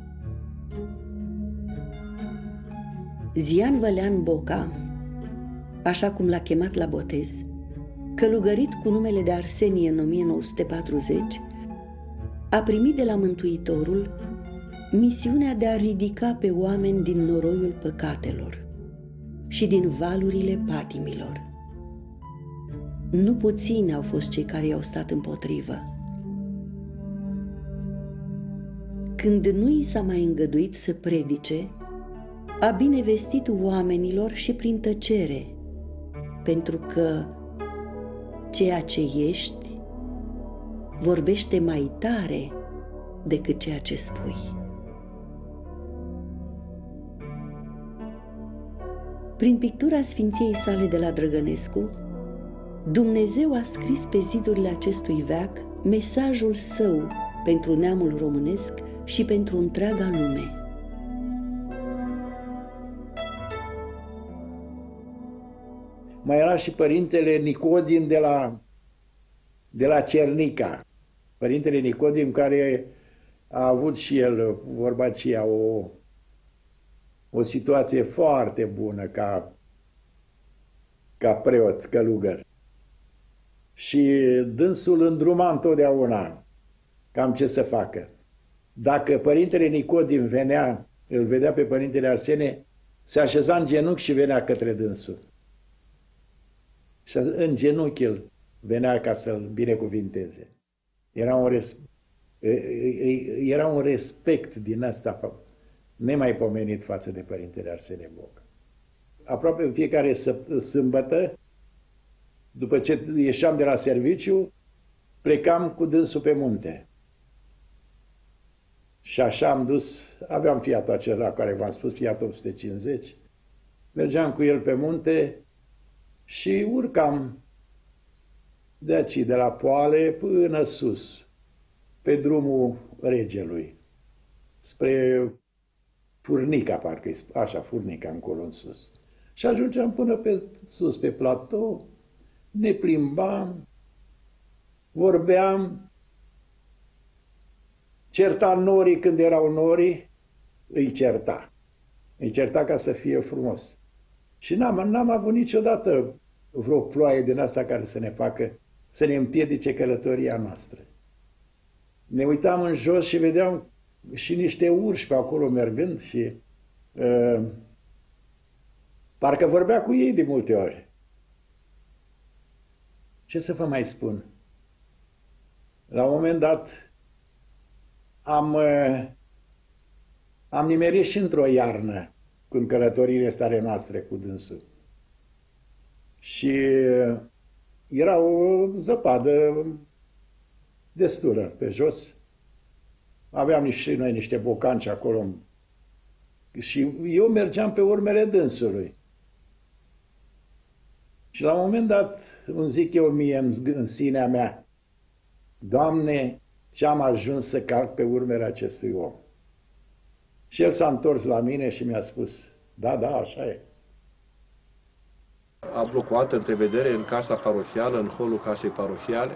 A: Zian Vălean Boca, așa cum l-a chemat la botez, călugărit cu numele de Arsenie în 1940, a primit de la Mântuitorul misiunea de a ridica pe oameni din noroiul păcatelor și din valurile patimilor. Nu puțini au fost cei care i-au stat împotrivă. Când nu i s-a mai îngăduit să predice, a binevestit oamenilor și prin tăcere, pentru că ceea ce ești vorbește mai tare decât ceea ce spui. Prin pictura Sfinției sale de la Drăgănescu, Dumnezeu a scris pe zidurile acestui veac mesajul său pentru neamul românesc și pentru întreaga lume.
E: Mai era și părintele Nicodim de la Cernica. Părintele Nicodim, care a avut și el, vorba aceea, o situație foarte bună ca preot, călugăr. Și dânsul îndruma întotdeauna cam ce să facă. Dacă părintele Nicodim venea, îl vedea pe părintele Arsenie, se așeza în genunchi și venea către dânsul. Și în genunchi el venea ca să-l binecuvinteze. Era un respect din asta nemaipomenit față de părintele Arsenie Boca. Aproape în fiecare sâmbătă, după ce ieșeam de la serviciu, plecam cu dânsul pe munte. Și așa am dus, aveam Fiatul acela care v-am spus, Fiat 850, mergeam cu el pe munte și urcam de aici, de la Poale până sus, pe drumul Regelui, spre Furnica, parcă așa, Furnica, încolo în sus. Și ajungeam până pe sus, pe platou, ne plimbam, vorbeam, certa norii când erau norii, îi certa. Îi certa ca să fie frumos. Și n-am avut niciodată vreo ploaie din asta care să ne facă, să ne împiedice călătoria noastră. Ne uitam în jos și vedeam și niște urși pe acolo mergând și parcă vorbea cu ei de multe ori. Ce să vă mai spun? La un moment dat am nimerit și într-o iarnă când călătoriile stare noastre cu dânsul. Și era o zăpadă destulă pe jos. Aveam și noi niște bocanci acolo. Și eu mergeam pe urmele dânsului. Și la un moment dat îmi zic eu mie în sinea mea, Doamne, ce-am ajuns să calc pe urmele acestui om. Și el s-a întors la mine și mi-a spus, da, da, așa e.
F: Am luat o altă întrevedere în casa parohială, în holul casei parohiale,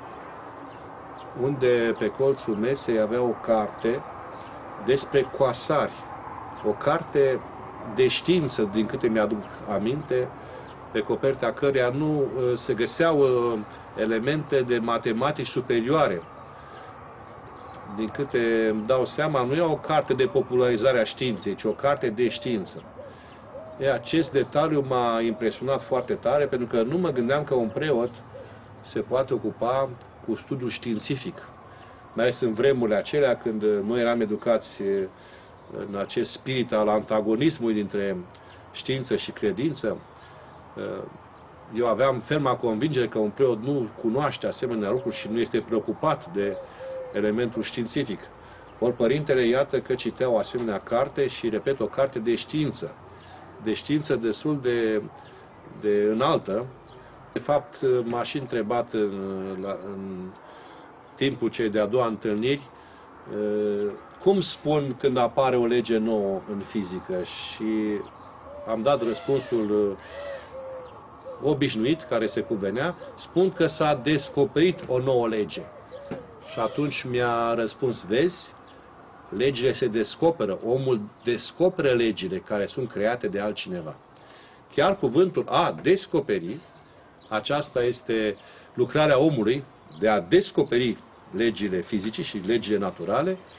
F: unde pe colțul mesei avea o carte despre coasari. O carte de știință, din câte mi-aduc aminte, pe coperta căreia nu se găseau elemente de matematici superioare. Din câte îmi dau seama, nu era o carte de popularizare a științei, ci o carte de știință. Acest detaliu m-a impresionat foarte tare, pentru că nu mă gândeam că un preot se poate ocupa cu studiul științific. Mai ales în vremurile acelea, când noi eram educați în acest spirit al antagonismului dintre știință și credință. Eu aveam ferma convingere că un preot nu cunoaște asemenea lucruri și nu este preocupat de elementul științific. Ori părintele, iată că citea o asemenea carte și, repet, o carte de știință. De știință destul de înaltă. De fapt, m-a și întrebat în timpul cei de-a doua întâlniri cum spun când apare o lege nouă în fizică, și am dat răspunsul obișnuit, care se cuvenea, spun că s-a descoperit o nouă lege. Și atunci mi-a răspuns, vezi, legile se descoperă, omul descoperă legile care sunt create de altcineva. Chiar cuvântul a descoperi, aceasta este lucrarea omului de a descoperi legile fizice și legile naturale,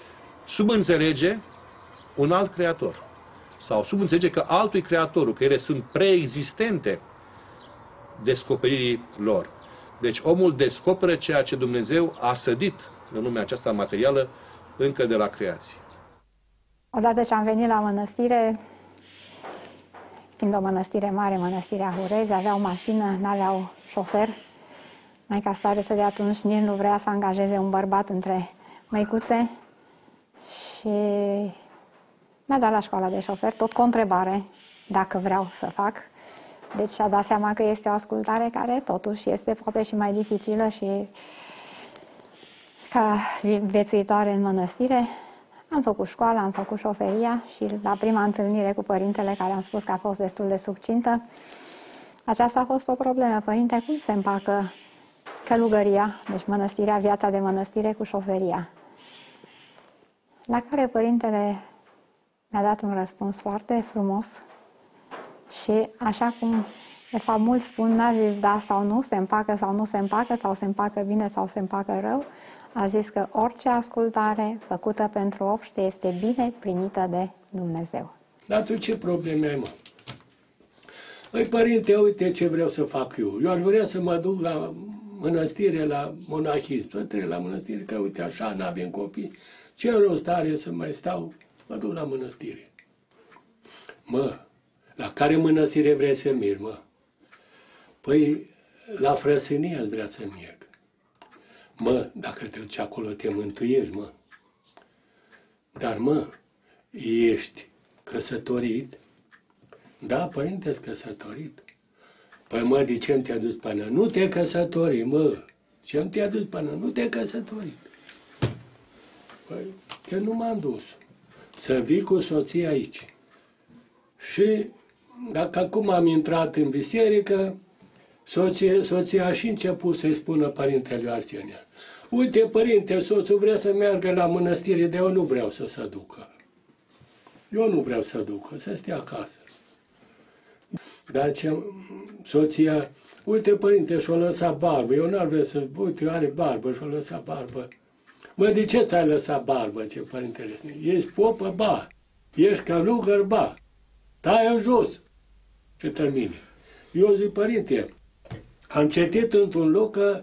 F: subînțelege un alt creator. Sau subînțelege că altui creatorul, că ele sunt preexistente descoperirii lor. Deci omul descoperă ceea ce Dumnezeu a sădit în lumea aceasta materială încă de la creație.
B: Odată ce am venit la mănăstire, fiind o mănăstire mare, mănăstirea Hurezi, aveau mașină, n-aveau șofer. Maica stareță de atunci nici nu vrea să angajeze un bărbat între măicuțe și mi-a dat la școala de șofer, tot cu o întrebare, dacă vreau să fac. Deci a dat seama că este o ascultare care totuși este poate și mai dificilă și ca viețuitoare în mănăstire. Am făcut școala, am făcut șoferia și la prima întâlnire cu părintele, care am spus că a fost destul de succintă, aceasta a fost o problemă. Părinte, cum se împacă călugăria, deci mănăstirea, viața de mănăstire cu șoferia? La care părintele mi-a dat un răspuns foarte frumos și așa cum de fapt mulți spun, n-a zis da sau nu, se împacă sau nu se împacă, sau se împacă bine sau se împacă rău, a zis că orice ascultare făcută pentru obște este bine primită de Dumnezeu.
O: Dar tu ce probleme ai, mă? Măi, părinte, uite ce vreau să fac eu. Eu aș vrea să mă duc la mănăstire, la monahism. Tot trebuie la mănăstire, că uite așa, n-avem copii. Ce rost are să mai stau? Mă duc la mănăstire. Mă, la care mănăstire vrei să mergi, mă? Păi, la Frăsânia îți vrea să merg. Mă, dacă te duci acolo, te mântuiești, mă. Dar, mă, ești căsătorit? Da, părinte-s căsătorit. Păi, mă, de ce te-a dus până? Nu te căsători, mă. Ce te-a dus până? Nu te căsătorit. Păi, eu nu m-am dus. Să vii cu soția aici. Și dacă acum am intrat în biserică, soția și început să-i spună părintele Arsenia: uite, părinte, soțul vrea să meargă la mănăstire, dar eu nu vreau să se ducă. Eu nu vreau să ducă, să stea acasă. Dar ce, soția: uite, părinte, și-o lăsat barbă, eu n-ar vrea să... Uite, are barbă, și-o lăsat barbă. Mă, de ce ți-ai lăsat barbă, ce părintele? Ești popă, ba. Ești călugăr, ba. Tai-o jos. Și termine. Eu zic: părinte, am citit într-un loc că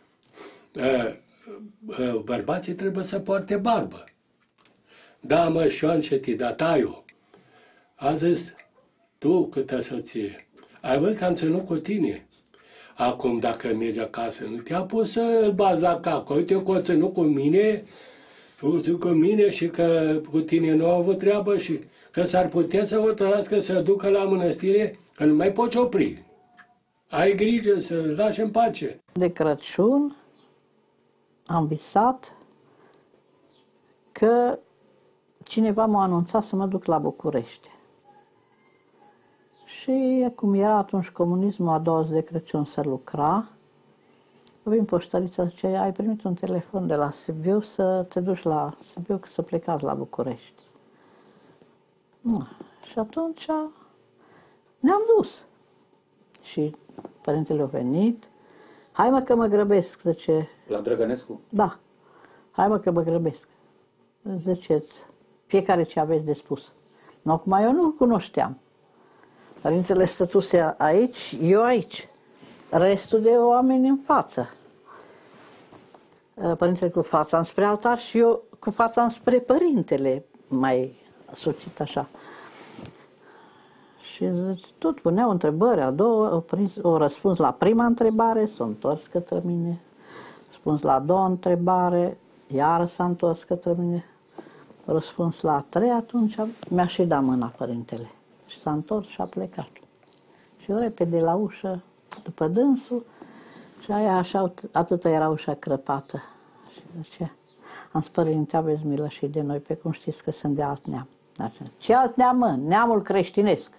O: bărbații trebuie să poarte barbă. Da, mă, și eu am citit, dar tai-o. A zis: tu, câtă soție, ai văzut că am ținut cu tine. Acum, dacă mergi acasă, nu te-a pus să-l bazi la cap. Uite că o ținut cu mine, și că cu tine nu au avut treabă și că s-ar putea să hotărască să ducă la mănăstire, că nu mai poți opri. Ai grijă să lași în pace.
P: De Crăciun am visat că cineva m-a anunțat să mă duc la București. Și cum era atunci comunismul, a doua zi de Crăciun se lucra, vin poștărița, zice: ai primit un telefon de la Sibiu să te duci la Sibiu, că să plecați la București. Și atunci ne-am dus. Și părintele a venit: hai, mă, că mă grăbesc, zice.
Q: La Drăgănescu?
P: Da. Hai, mă, că mă grăbesc. Ziceți fiecare ce aveți de spus. Acum eu nu-l cunoșteam. Părintele stătuse aici, eu aici. Restul de oameni în față. Părintele cu fața înspre altar și eu cu fața înspre părintele, mai sucit așa. Și zice, tot puneau întrebări, a doua, o răspuns la prima întrebare, s-a întors către mine. Răspuns la a doua întrebare, iară s-a întors către mine. Răspuns la a treia, atunci mi-a și dat mâna părintele. Și s-a întors și a plecat. Și eu repede la ușă, după dânsul, și aia așa, atâta era ușa crăpată. Și zice: am spus, părinte, aveți milă și de noi, pe cum știți că sunt de alt neam. Ce alt neam, mă? Neamul creștinesc.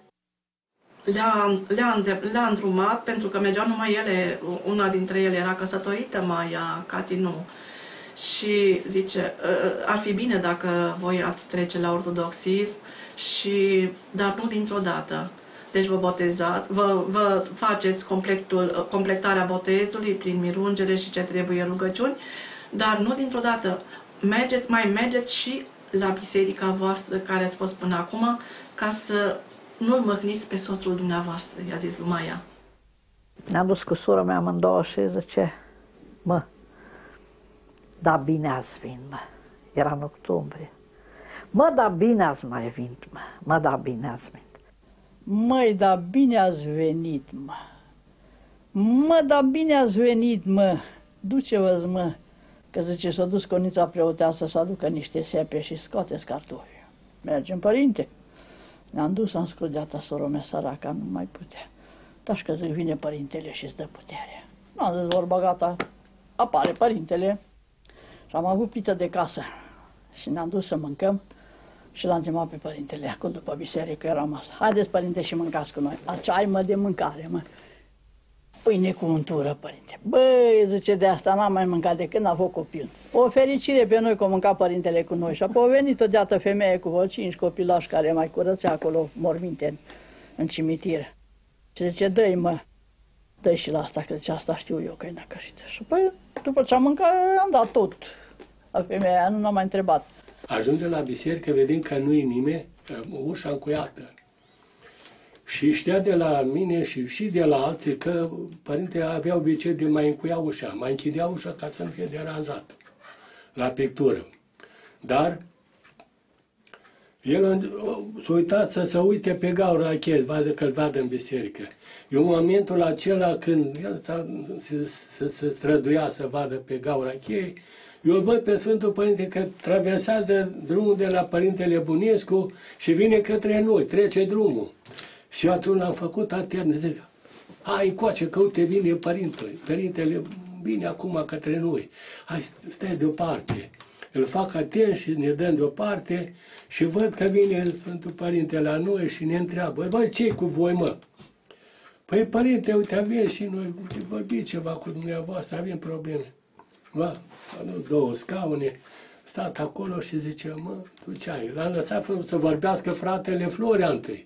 R: Le-a îndrumat, pentru că mergeau numai ele, una dintre ele era căsătorită, Maia, Cati nu. Și zice: ar fi bine dacă voi ați trece la ortodoxism, dar nu dintr-o dată. Deci vă botezați, vă faceți completarea botezului prin mirungere și ce trebuie, rugăciuni, dar nu dintr-o dată. Mai mergeți și la biserica voastră care ați fost până acum ca să nu-l măhniți pe soțul dumneavoastră, i-a zis lui Maia.
P: Ne-am dus cu sora mea amândouă și zice, mă, da bine ați venit, mă. Era în octombrie. Mă, da bine ați mai venit, mă. Mă, da bine ați venit.
Q: Măi, da bine ați venit, mă. Mă, da bine ați venit, mă. Duce-vă, mă. Că zice, s-a dus conița preoteasă să aducă niște sepe și scoateți cartofi. Mergem, părinte. Ne-am dus, am scrudeat-a sora mea săraca, nu mai putea. Dar că zic, vine părintele și îți dă putere. N-am zis, vorba gata, apare părintele. Și am avut pită de casă. Și ne-am dus să mâncăm și l-am chemat pe părintele acolo după biserică, era masă. Haideți, părinte, și mâncați cu noi. Ce ai, mă, de mâncare, mă? Pâine cu untură, părinte. Băi, zice, de asta n-am mai mâncat de când a fost copil. O fericire pe noi că a mâncat părintele cu noi. Și apoi a venit odată femeie cu vreo 5 copilași care mai curățea acolo morminte în cimitir. Și zice, dă-i, mă, dă-i și la asta, că zice, asta știu eu că e năcășită. Și apoi, după ce am mâncat, am dat tot. La femeia aia nu m-a mai întrebat.
O: Ajunge la biserică, vedem că nu e nimeni, ușa încuiată. Și știa de la mine și de la alții că părintele avea obicei de mai încuia ușa, mai închidea ușa ca să nu fie deranjat la pictură. Dar el s-a uitat să se uite pe gaură la cheie, că-l vadă în biserică. Eu în momentul acela când el se străduia să vadă pe gaura cheie, eu văd pe Sfântul Părinte că traversează drumul de la Părintele Bunescu și vine către noi, trece drumul. Și atunci l-am făcut atern, zic, hai încoace că uite vine Părintele vine acum către noi, hai stai deoparte. Îl fac atent și ne dăm deoparte și văd că vine Sfântul Părinte la noi și ne întreabă, băi, ce-i cu voi, mă? Păi, Părinte, uite, avem și noi, vorbi ceva cu dumneavoastră, avem probleme. Mă, adus 2 scaune, stat acolo și zice, mă, tu ce ai? L-am lăsat să vorbească fratele Florea întâi.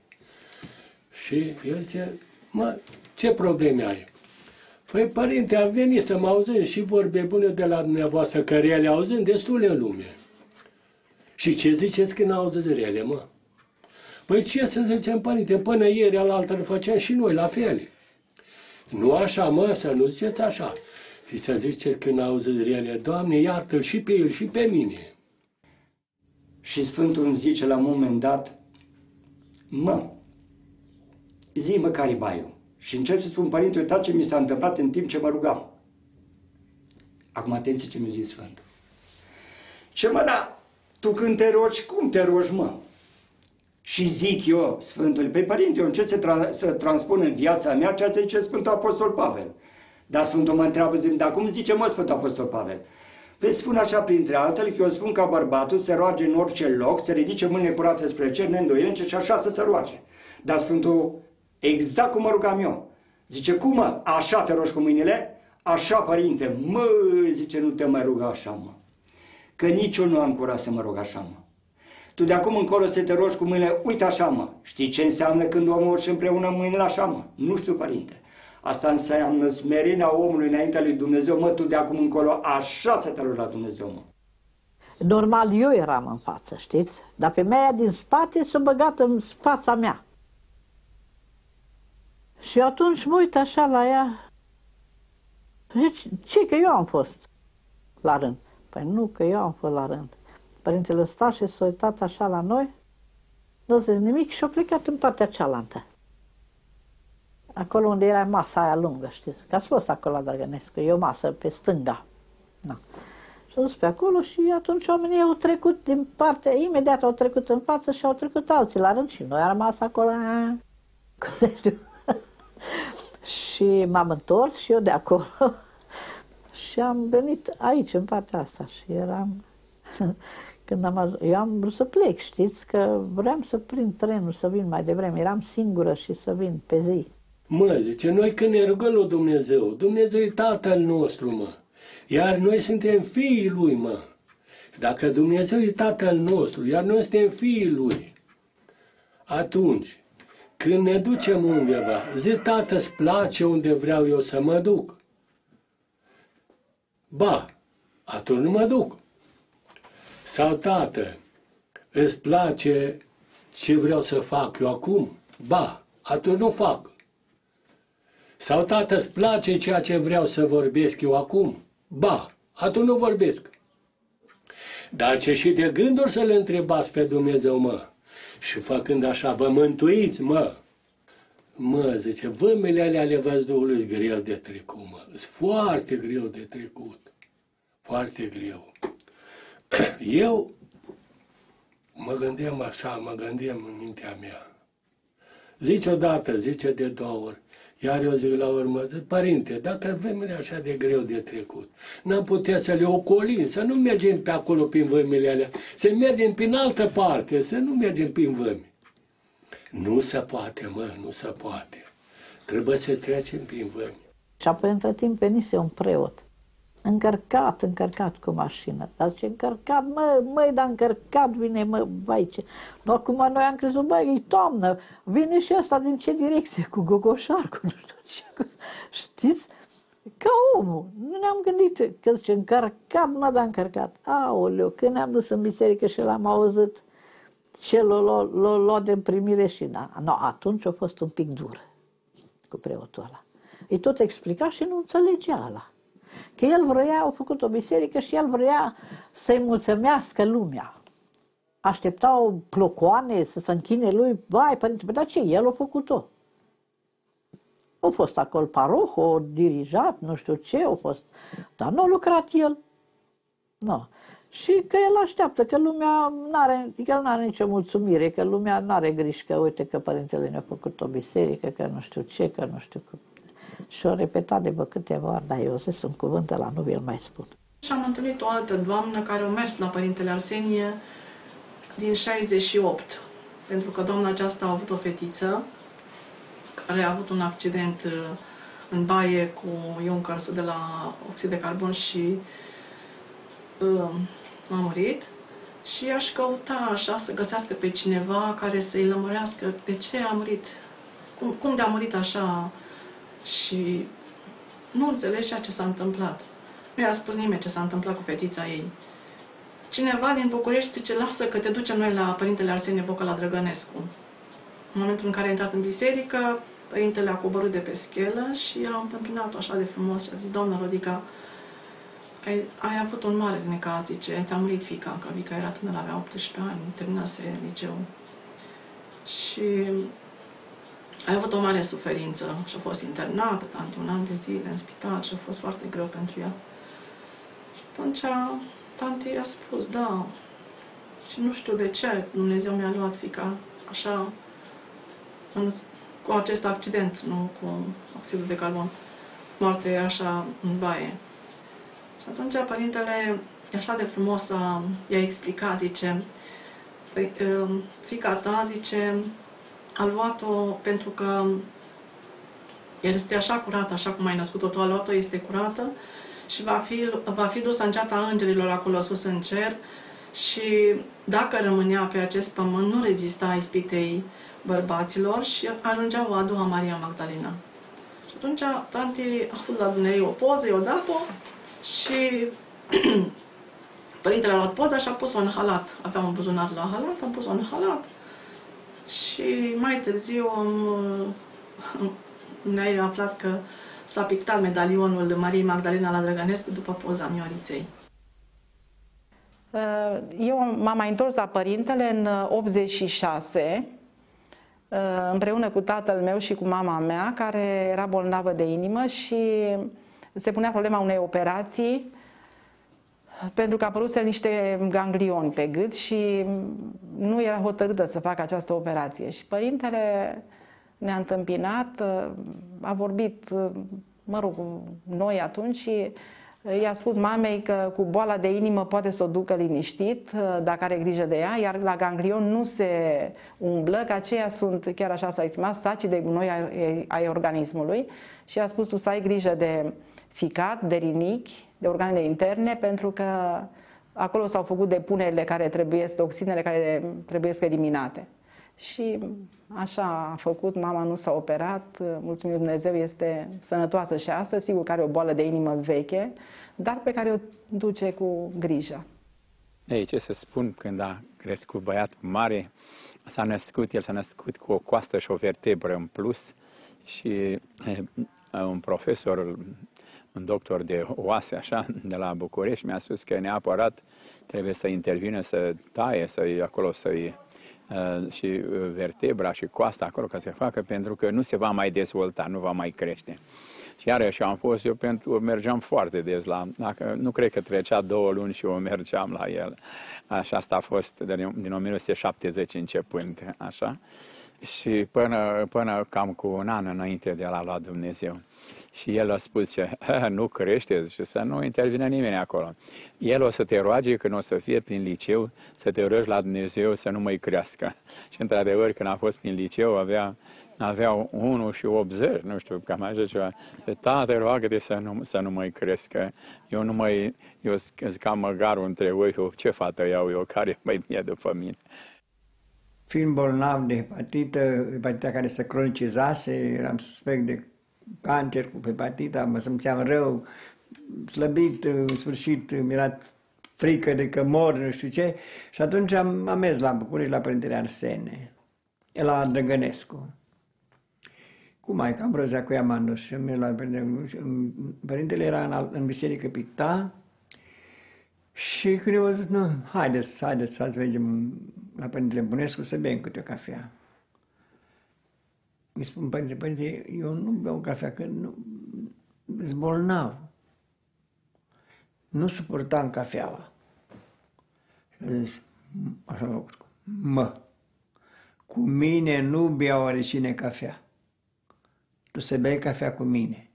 O: Și el zice, mă, ce probleme ai? Păi, părinte, am venit să mă auzim și vorbe bune de la dumneavoastră, că rele auzim destule în lume. Și ce ziceți când auziți rele, mă? Păi ce să zicem, părinte, până ieri alaltă îl făceam și noi, la fel. Nu așa, mă, să nu ziceți așa. Și să ziceți când auziți rele, Doamne, iartă-l și pe el și pe mine.
J: Și Sfântul îmi zice la un moment dat, mă, zi-mă care-i baiul. Și încep să spun, părinte, uitați ce mi s-a întâmplat în timp ce mă rugam. Acum atenție ce mi-a zis Sfântul. Ce mă, da, tu când te rogi, cum te rogi, mă? Și zic eu, Sfântului, păi părinte, eu încerc să transpun în viața mea ceea ce zice Sfântul Apostol Pavel. Dar Sfântul mă întreabă, zic, dar cum zice, mă, Sfântul Apostol Pavel? Păi spun așa, printre altele, că eu spun ca bărbatul să roage în orice loc, să ridice mâinile curate spre cer, neîndoielnice și așa să se roage. Dar Sfântul, exact cum mă rugam eu, zice, cum, mă, așa te rogi cu mâinile? Așa, părinte, mă, zice, nu te mai ruga așa, mă. Că nici eu nu am curaj să mă rog așa, mă. Tu de acum încolo să te rogi cu mâinile, uite așa, mă. Știi ce înseamnă când omul urci împreună mâinile așa, mă? Nu știu, părinte. Asta înseamnă smerenia omului înaintea lui Dumnezeu, mă, tu de acum încolo așa să te rogi la Dumnezeu, mă.
P: Normal, eu eram în față, știți? Dar femeia din spate s-a băgat în fața mea. Și atunci mă uit așa la ea. Zice, ce că eu am fost la rând? Păi nu, că eu am fost la rând. Părintele sta și s-a uitat așa la noi, nu zis nimic și a plecat în partea cealaltă. Acolo unde era masa aia lungă, știți? Că ați fost acolo la Drăgănescu, e o masă pe stânga. Na. Și-a dus pe acolo și atunci oamenii au trecut din partea, imediat au trecut în față și au trecut alții la rând și noi am rămas acolo. Și m-am întors și eu de acolo și am venit aici, în partea asta și eram... Când eu am vrut să plec, știți, că vreau să prind trenul, să vin mai devreme. Eram singură și să vin pe zi.
O: Mă, zice, noi când ne rugăm la Dumnezeu, Dumnezeu e Tatăl nostru, mă. Iar noi suntem fiii Lui, mă. Dacă Dumnezeu e Tatăl nostru, iar noi suntem fiii Lui, atunci, când ne ducem undeva, zi, Tată, îți place unde vreau eu să mă duc? Ba, atunci nu mă duc. Sau, Tată, îți place ce vreau să fac eu acum? Ba, atunci nu fac. Sau tată, îți place ceea ce vreau să vorbesc eu acum? Ba, atunci nu vorbesc. Dar ce și de gânduri să le întrebați pe Dumnezeu, mă. Și făcând așa, vă mântuiți, mă. Mă, zice, vămile alea ale văzduhului sunt greu de trecut, mă. Sunt foarte greu de trecut. Foarte greu. Eu mă gândeam așa, mă gândeam în mintea mea. Zice odată, zice de două ori. Iar eu zic la urmă, zic, părinte, dacă vămile așa de greu de trecut, n-am putea să le ocolim, să nu mergem pe acolo prin vămile alea, să mergem prin altă parte, să nu mergem prin vămi. Nu se poate, mă, nu se poate. Trebuie să trecem prin vămi.
P: Și apoi între timp venise un preot, încărcat cu mașină. Dar ce încărcat, măi, dar încărcat vine, mă, vai ce... Nu, acum noi am crezut, băi, e toamnă, vine și ăsta din ce direcție, cu gogoșar, cu nu știu ce. Știți? Ca omul. Nu ne-am gândit că zice, încărcat, mă, dar încărcat. Aoleu, când ne-am dus în biserică și l-am auzit, și l-a luat de primire și da. No, atunci a fost un pic dur cu preotul ăla. Îi tot explica și nu înțelegea ăla. Că el vrea, a făcut o biserică și el vrea să-i mulțumească lumea. Așteptau plocoane să se închine lui, vai, părinte, dar ce? El a făcut-o. A fost acolo paroh, a dirijat, nu știu ce, a fost, dar nu a lucrat el. Nu. Și că el așteaptă, că lumea n-are nicio mulțumire, că lumea n-are griji, că uite că părintele ne-a făcut o biserică, că nu știu ce, că nu știu cum. Și-o repetat de câteva ori, dar eu zis un cuvânt ăla, nu vi-l mai spun.
R: Și am întâlnit o altă doamnă care a mers la Părintele Arsenie din 68, pentru că doamna aceasta a avut o fetiță care a avut un accident în baie cu ioncărsul de la oxid de carbon și a murit. Și aș căuta așa să găsească pe cineva care să-i lămurească de ce a murit, cum de a murit așa. Și nu înțelegea ce s-a întâmplat. Nu i-a spus nimeni ce s-a întâmplat cu fetița ei. Cineva din București zice, lasă că te ducem noi la Părintele Arsenie Boca la Drăgănescu. În momentul în care a intrat în biserică, Părintele a coborât de pe schelă și a întâmpinat-o așa de frumos și a zis, doamnă Rodica, ai avut un mare necaz, zice, ți-a murit fiica, că Vica era tânără, avea 18 ani, terminase liceu. Și a avut o mare suferință și a fost internată, tanti, un an de zile în spital și a fost foarte greu pentru ea. Atunci, tanti a spus, da, și nu știu de ce Dumnezeu mi-a luat fiica așa, cu acest accident, nu cu oxidul de carbon, moarte așa în baie. Și atunci Părintele, așa de frumos, i-a explicat, zice, fiica ta, zice, a luat-o pentru că este așa curată, așa cum ai născut-o tu, a luat-o, este curată și va fi dusă în ceata îngerilor acolo sus în cer și dacă rămânea pe acest pământ, nu rezista ispitei bărbaților și ajungea o a doua Maria Magdalena. Și atunci tanti a făcut la Dumnezeu o poză, i-o dat-o și Părintele a luat poza și a pus-o în halat. Avea un buzunar la halat, a pus-o în halat. Și mai târziu ne-a aflat că s-a pictat medalionul Mariei Magdalena la Drăgănescu după poza Mioriței.
I: Eu m-am mai întors la Părintele în 86, împreună cu tatăl meu și cu mama mea, care era bolnavă de inimă și se punea problema unei operații pentru că a apărut niște ganglioni pe gât și nu era hotărâtă să facă această operație. Și Părintele ne-a întâmpinat, a vorbit, mă rog, cu noi atunci și i-a spus mamei că cu boala de inimă poate să o ducă liniștit, dacă are grijă de ea, iar la ganglion nu se umblă, că aceia sunt, chiar așa s-a exprimat, sacii de gunoi ai organismului și a spus tu să ai grijă de ficat, de rinichi, de organele interne, pentru că acolo s-au făcut depunerile care trebuie, toxinele care trebuie eliminate. Și așa a făcut, mama nu s-a operat, mulțumim Dumnezeu, este sănătoasă și astăzi, sigur că are o boală de inimă veche, dar pe care o duce cu grijă.
C: Ei, ce să spun, când crescut băiat mare, el s-a născut cu o coastă și o vertebră în plus și un profesor, un doctor de oase, așa, de la București, mi-a spus că neapărat trebuie să intervină, să taie, și vertebra și coasta acolo ca să facă, pentru că nu se va mai dezvolta, nu va mai crește. Și iarăși am fost eu mergeam foarte des nu cred că trecea 2 luni și eu mergeam la el. Așa, asta a fost din 1970 începând, așa. Și până cam cu un an înainte de a lua Dumnezeu. Și el a spus că nu crește și să nu intervine nimeni acolo. El o să te roage când o să fie prin liceu, să te rogi la Dumnezeu să nu mai crească. Și într-adevăr, când a fost prin liceu, avea 1 și 80, nu știu, cam așa ceva. Tată, roagă-te să nu mai crească. Eu sunt cam măgarul între voi, ce fată iau eu, care mai bine după mine.
S: Fiind bolnav de hepatita care se cronicizase, eram suspect de cancer cu hepatita, mă simțeam rău, slăbit, în sfârșit mi-era frică de că mor, nu știu ce, și atunci am mers la București la Părintele Arsenie, la Drăgănescu. Cu maica Ambrozia cu ea m-am dus și am mers la Părintele era în biserică picta și când eu am zis, nu, haideți să mergem la Părintele Bunescu să bem câte o cafea. Îi spun, părinte, eu nu beau cafea, că sunt bolnav. Nu suportam cafeaua. Și a zis, așa cu mine nu bea oricine cafea. Tu să bei cafea cu mine.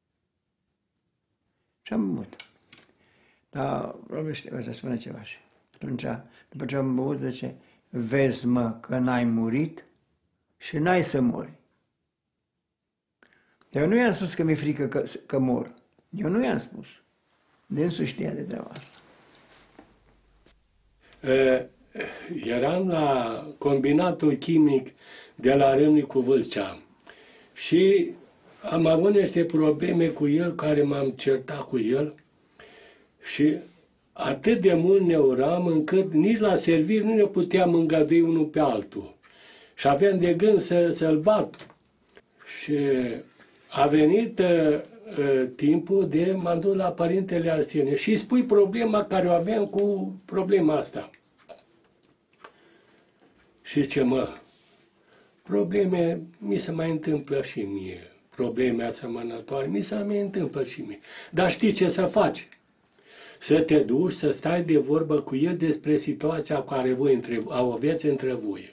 S: Și am băut. Dar o să spună ceva și atunci, după ce am băut, zice, vezi, mă, că n-ai murit și n-ai să mori. Eu nu i-am spus că mi-e frică că mor. Eu nu i-am spus. Dânsul știa de treaba asta.
O: Eram la combinatul chimic de la Râmnicu Vâlcea și am avut niște probleme cu el, care m-am certat cu el și atât de mult ne uram încât nici la servir nu ne puteam îngădui unul pe altul. Și aveam de gând să-l bat. Și a venit timpul de m-am dus la Părintele Arsenie și îi spui problema care o aveam cu problema asta. Și zice, mă, probleme mi se mai întâmplă și mie, probleme asemănătoare mi se mai întâmplă și mie. Dar știi ce să faci? Să te duci, să stai de vorbă cu el despre situația care voi aveți între voi.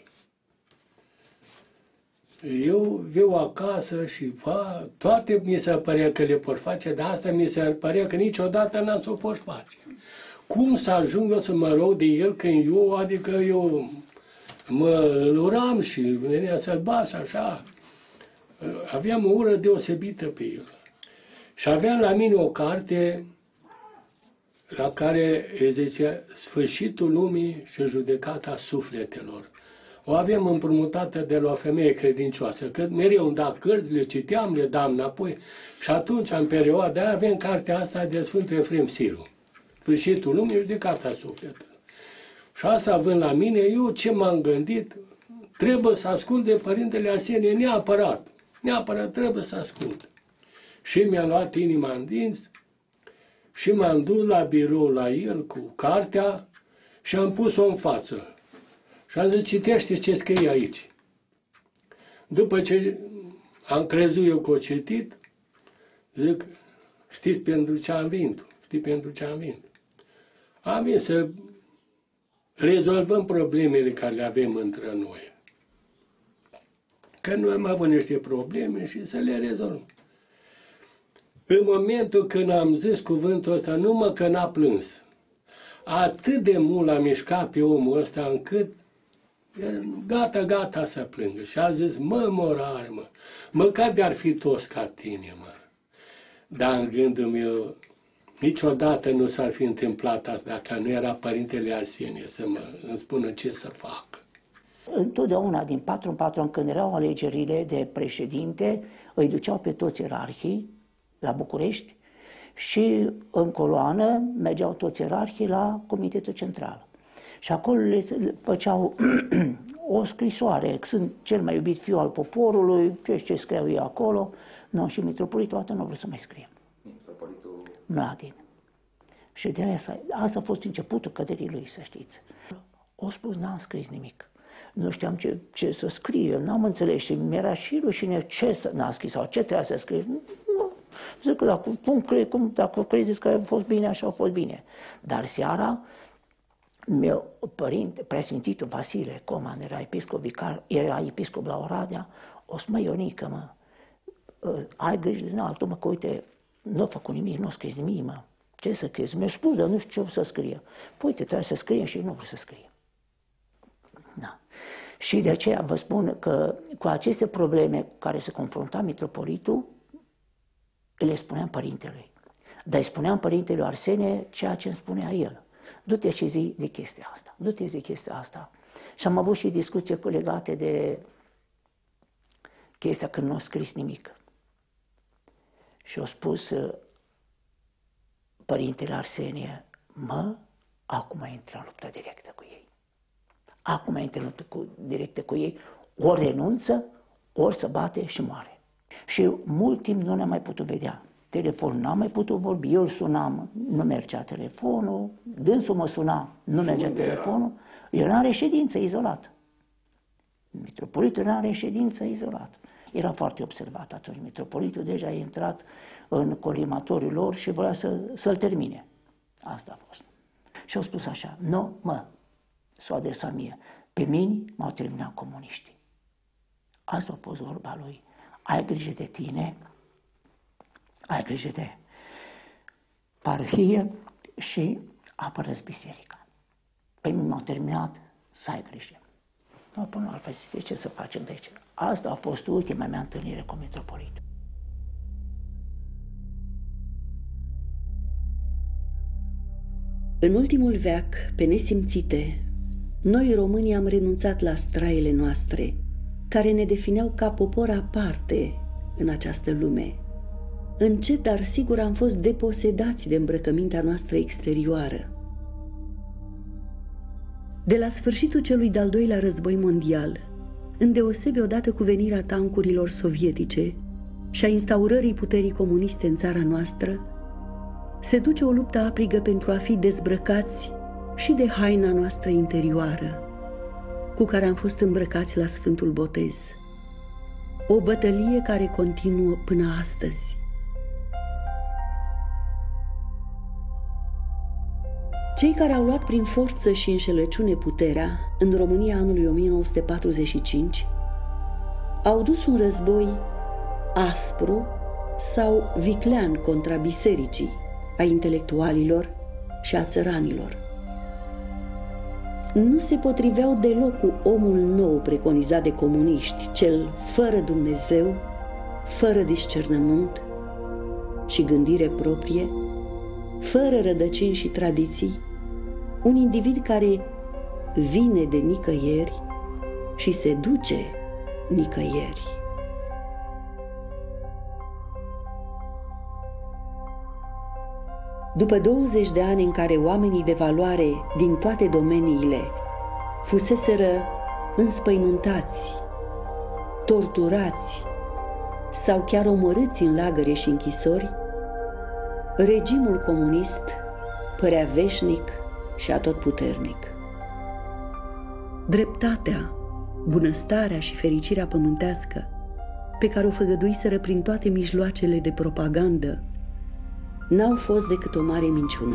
O: Eu viu acasă și toate mi se părea că le pot face, dar asta mi se părea că niciodată n-am să o pot face. Cum să ajung eu să mă rog de el când eu mă uram și venea să-l bat și așa. Aveam o ură deosebită pe el. Și aveam la mine o carte la care zicea Sfârșitul lumii și judecata sufletelor. O aveam împrumutată de la o femeie credincioasă, că mereu îmi da cărți, le citeam, le dam înapoi. Și atunci, în perioada aia, avem cartea asta de Sfântul Efrem Siru. Sfârșitul lumii, judecata sufletelor. Și asta având la mine, eu ce m-am gândit, trebuie să ascult de Părintele Arsenie, neapărat trebuie să ascult. Și mi-am luat inima în dinți și m-am dus la birou la el cu cartea și am pus-o în față. Și am zis, citește ce scrie aici. După ce am crezut eu că o citit, zic, știți pentru ce am venit? Știi pentru ce am venit? Am venit să rezolvăm problemele care le avem între noi. Că noi am avut niște probleme și să le rezolvăm. În momentul când am zis cuvântul ăsta, numai că n-a plâns. Atât de mult l-a mișcat pe omul ăsta încât gata să plângă. Și a zis, morare, măcar de-ar fi toți ca tine, Dar în gândul meu, niciodată nu s-ar fi întâmplat asta dacă nu era Părintele Arsenie să îmi spună ce să fac.
D: Întotdeauna, din 4 în 4 ani, când erau alegerile de președinte, îi duceau pe toți ierarhii la București și în coloană mergeau toți ierarhii la Comitetul Central. Și acolo le făceau o scrisoare, sunt cel mai iubit fiu al poporului, ce scriau ei acolo. No, și mitropolitul toată nu a vrut să mai scrie. Mitropolitul Mladin. Și de aia asta a fost începutul căderii lui, să știți. O spus, n-am scris nimic. Nu știam ce să scrie, n-am înțeles și mi-era și rușine ce n-am scris sau ce trebuia să scrie. Nu, zic că dacă credeți că a fost bine, așa a fost bine. Dar seara, meu părinte, preasfințitul Vasile Coman, era episcop vicar, era episcop la Oradea, o să mă Ionică, mă, ai grijă din altul, mă, că uite, nu a făcut nimic, nu a scris nimic, mă. Ce să crezi? Mi-a spus, dar nu știu ce să scrie. Păi, uite, trebuie să scrie și nu vreau să scrie. Da. Și de aceea vă spun că cu aceste probleme cu care se confrunta mitropolitul, le spuneam părintelui. Dar îi spuneam părintelui Arsenie ceea ce îmi spunea el. Du-te și zi de chestia asta, du-te zi chestia asta. Și am avut și discuții legate de chestia când nu a scris nimic. Și a spus părintele Arsenie, acum intră în luptă directă cu ei. Acum intră în luptă directă cu ei, ori renunță, ori se bate și moare. Și mult timp nu ne-am mai putut vedea. Telefonul n-am mai putut vorbi, eu îl sunam, nu mergea telefonul, dânsul mă suna, nu mergea telefonul, era în reședință, izolat. Mitropolitul era în reședință, izolat. Era foarte observat atunci. Mitropolitul deja a intrat în colimatoriul lor și voia să-l termine. Asta a fost. Și au spus așa, s-o adresa mie, pe mine m-au terminat comuniștii. Asta a fost vorba lui. Ai grijă de tine, ai grijă de parohie și apără-ți biserica. Pe mine m-au terminat, să ai grijă. Nu, până la altfel, ce să facem de aici? Asta a fost ultima mea întâlnire cu mitropolitul.
A: În ultimul veac, pe nesimțite, noi românii am renunțat la straiele noastre, care ne defineau ca popor aparte în această lume. Încet, dar sigur am fost deposedați de îmbrăcămintea noastră exterioară. De la sfârșitul celui de-al doilea război mondial, îndeosebi odată cu venirea tancurilor sovietice și a instaurării puterii comuniste în țara noastră, se duce o luptă aprigă pentru a fi dezbrăcați și de haina noastră interioară, cu care am fost îmbrăcați la Sfântul Botez. O bătălie care continuă până astăzi. Cei care au luat prin forță și înșelăciune puterea în România anului 1945 au dus un război aspru sau viclean contra bisericii, a intelectualilor și a țăranilor. Nu se potriveau deloc cu omul nou preconizat de comuniști, cel fără Dumnezeu, fără discernământ și gândire proprie, fără rădăcini și tradiții, un individ care vine de nicăieri și se duce nicăieri. După 20 de ani în care oamenii de valoare din toate domeniile fuseseră înspăimântați, torturați sau chiar omorâți în lagăre și închisori, regimul comunist părea veșnic și atotputernic. Dreptatea, bunăstarea și fericirea pământească, pe care o făgăduiseră prin toate mijloacele de propagandă, n-au fost decât o mare minciună.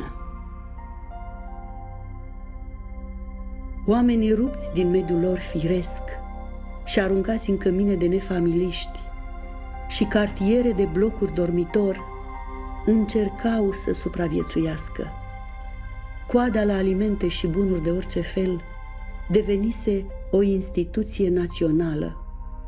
A: Oamenii rupți din mediul lor firesc și aruncați în cămine de nefamiliști și cartiere de blocuri dormitor încercau să supraviețuiască. Coada la alimente și bunuri de orice fel devenise o instituție națională.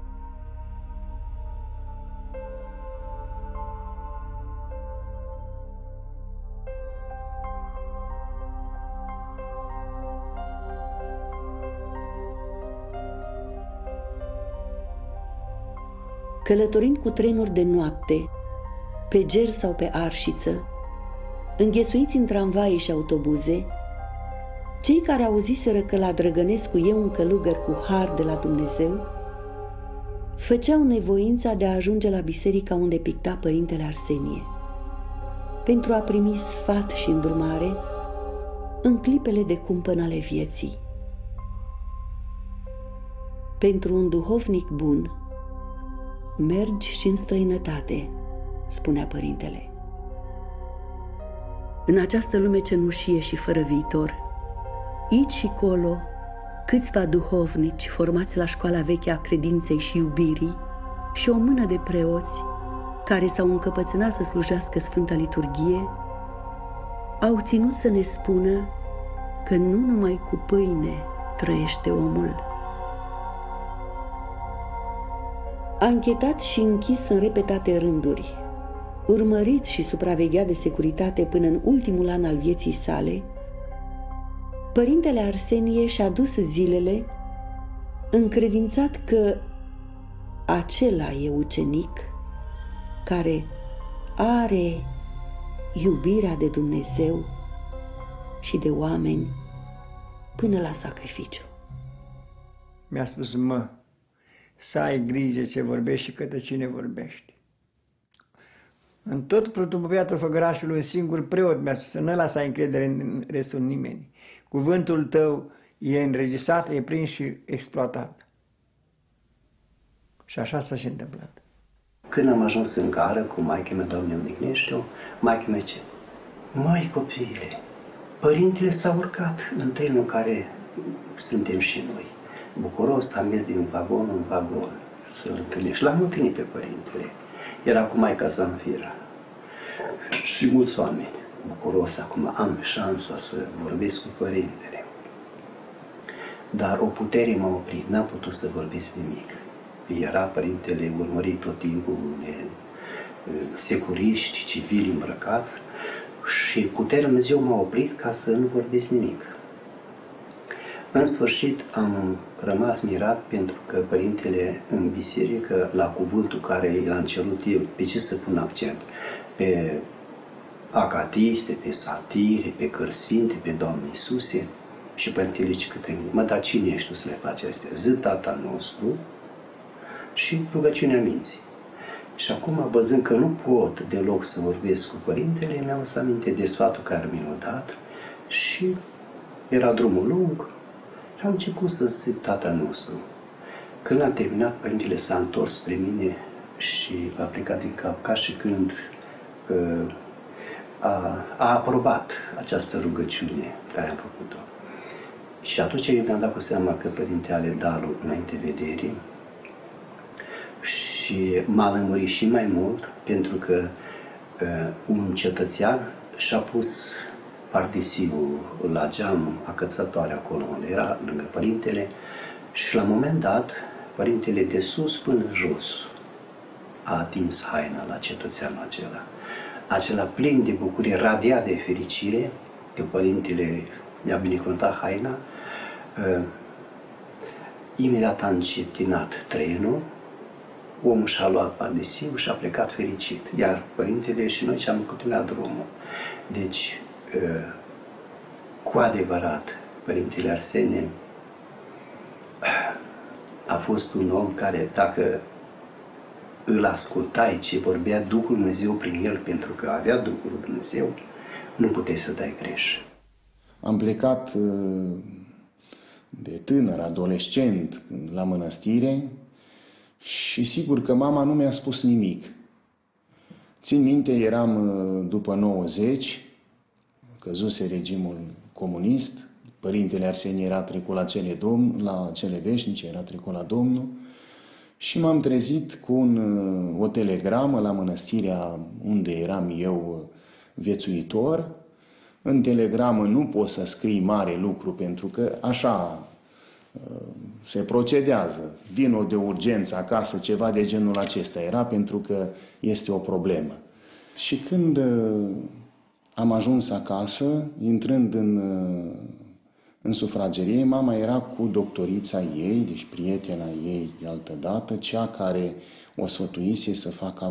A: Călătorind cu trenuri de noapte, pe ger sau pe arșiță, înghesuiți în tramvaie și autobuze, Cei care auziseră că la Drăgănescu e un călugăr cu har de la Dumnezeu, făceau nevoința de a ajunge la biserica unde picta părintele Arsenie, pentru a primi sfat și îndrumare în clipele de cumpăn ale vieții. Pentru un duhovnic bun, mergi și în străinătate, spunea părintele. În această lume cenușie și fără viitor, aici și colo, câțiva duhovnici formați la școala veche a credinței și iubirii și o mână de preoți care s-au încăpățânat să slujească Sfânta Liturghie, au ținut să ne spună că nu numai cu pâine trăiește omul. Anchetat și închis în repetate rânduri, urmărit și supravegheat de securitate până în ultimul an al vieții sale, părintele Arsenie și-a dus zilele încredințat că acela e ucenic care are iubirea de Dumnezeu și de oameni până la sacrificiu.
S: Mi-a spus, mă, să ai grijă ce vorbești și către cine vorbești. În tot protopopiatul Făgărașului, un singur preot mi-a spus să nu lăsa încredere în restul nimeni. Cuvântul tău e înregistrat, e prins și exploatat. Și așa s-a și întâmplat.
M: Când am ajuns în gară cu maică-mea, Doamne odihnește-o, maică-mea ce? Măi copile, părintele s-a urcat în trenul în care suntem și noi. Bucuros am mers din vagon în vagon să-l întâlnești. L-am întâlnit pe părintele. Era cu maica Zamfira și mulți oameni. Bucuros acum am șansa să vorbesc cu părintele. Dar o putere m-a oprit, n-am putut să vorbesc nimic. Era părintele urmărit tot timpul de securiști, civili îmbrăcați și puterea Dumnezeu m-a oprit ca să nu vorbesc nimic. În sfârșit am rămas mirat pentru că părintele în biserică, la cuvântul care l-am cerut eu, pe ce să pun accent? Pe acatiste, pe satire, pe cărți sfinte, pe Doamne Iisuse. Și părintele zice către mine, mă, dar cine ești tu să le faci astea? Zi Tata nostru și rugăciunea minții. Și acum, văzând că nu pot deloc să vorbesc cu părintele, mi-am să aminte de sfatul care mi l-a dat și era drumul lung și am început să zic Tata nostru. Când am terminat, părintele s-a întors spre mine și a plecat din cap, ca și când a aprobat această rugăciune care am făcut-o. Și atunci eu mi-am dat cu seama că părintele are darul înainte vederii și m-a lămurit și mai mult pentru că un cetățean și-a pus pardesivul la geam acățătoare acolo unde era, lângă părintele, și la un moment dat, părintele de sus până jos a atins haina la cetățeanul acela. Acela plin de bucurie, radiat de fericire, că părintele i-a binecuvântat haina, imediat a încetinat trenul, omul și-a luat pardesivul și a plecat fericit, iar părintele și noi și-am continuat drumul. Deci, cu adevărat, părintele Arsenie a fost un om care, dacă îl ascultai ce vorbea Duhul Dumnezeu prin el, pentru că avea Duhul Dumnezeu, nu puteai să dai greș.
L: Am plecat de tânăr, adolescent, la mănăstire și sigur că mama nu mi-a spus nimic. Țin minte, eram după 90, căzuse regimul comunist, părintele Arsenie era trecut la cele veșnice, era trecut la Domnul și m-am trezit cu o telegramă la mănăstirea unde eram eu viețuitor. În telegramă nu poți să scrii mare lucru pentru că așa se procedează. Vino de urgență acasă, ceva de genul acesta era pentru că este o problemă. Și când am ajuns acasă, intrând în sufragerie, mama era cu doctorița ei, deci prietena ei de altă dată, cea care o sfătuise să facă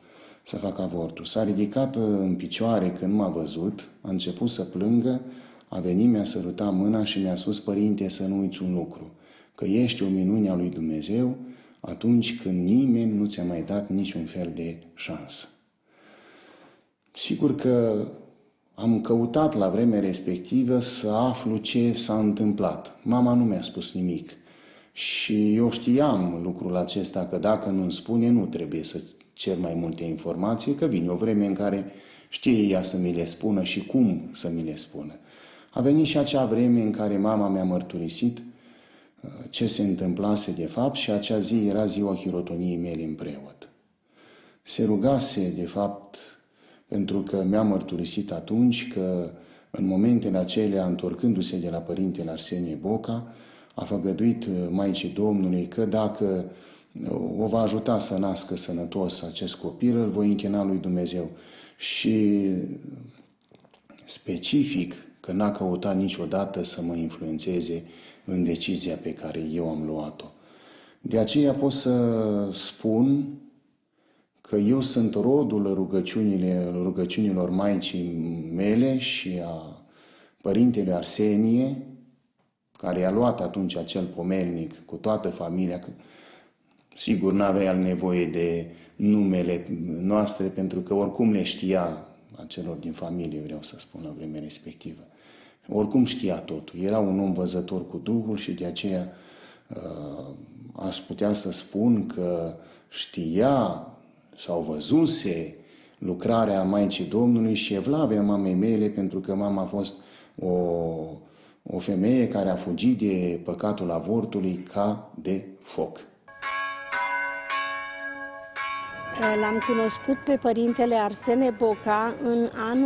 L: avortul. S-a ridicat în picioare când m-a văzut, a început să plângă, a venit, mi-a sărutat mâna și mi-a spus: părinte, să nu uiți un lucru, că ești o minune a lui Dumnezeu atunci când nimeni nu ți-a mai dat niciun fel de șansă. Sigur că am căutat la vremea respectivă să aflu ce s-a întâmplat. Mama nu mi-a spus nimic și eu știam lucrul acesta, că dacă nu-mi spune, nu trebuie să cer mai multe informații, că vine o vreme în care știe ea să mi le spună și cum să mi le spună. A venit și acea vreme în care mama mi-a mărturisit ce se întâmplase de fapt și acea zi era ziua hirotoniei mele în preot. Se rugase, de fapt, pentru că mi-a mărturisit atunci că în momentele acelea, întorcându-se de la părintele Arsenie Boca, a făgăduit Maicii Domnului că dacă o va ajuta să nască sănătos acest copil, îl voi închina lui Dumnezeu. Și specific că n-a căutat niciodată să mă influențeze în decizia pe care eu am luat-o. De aceea pot să spun că eu sunt rodul rugăciunilor Maicii mele și a Părintele Arsenie, care i-a luat atunci acel pomelnic cu toată familia. Sigur, n-avea nevoie de numele noastre, pentru că oricum le știa a celor din familie, vreau să spun, la vremea respectivă. Oricum știa totul. Era un om văzător cu Duhul și de aceea aș putea să spun că știa sau văzuse lucrarea Maicii Domnului și evlavia mamei mele, pentru că mama a fost o femeie care a fugit de păcatul avortului ca de foc.
T: L-am cunoscut pe Părintele Arsenie Boca în anul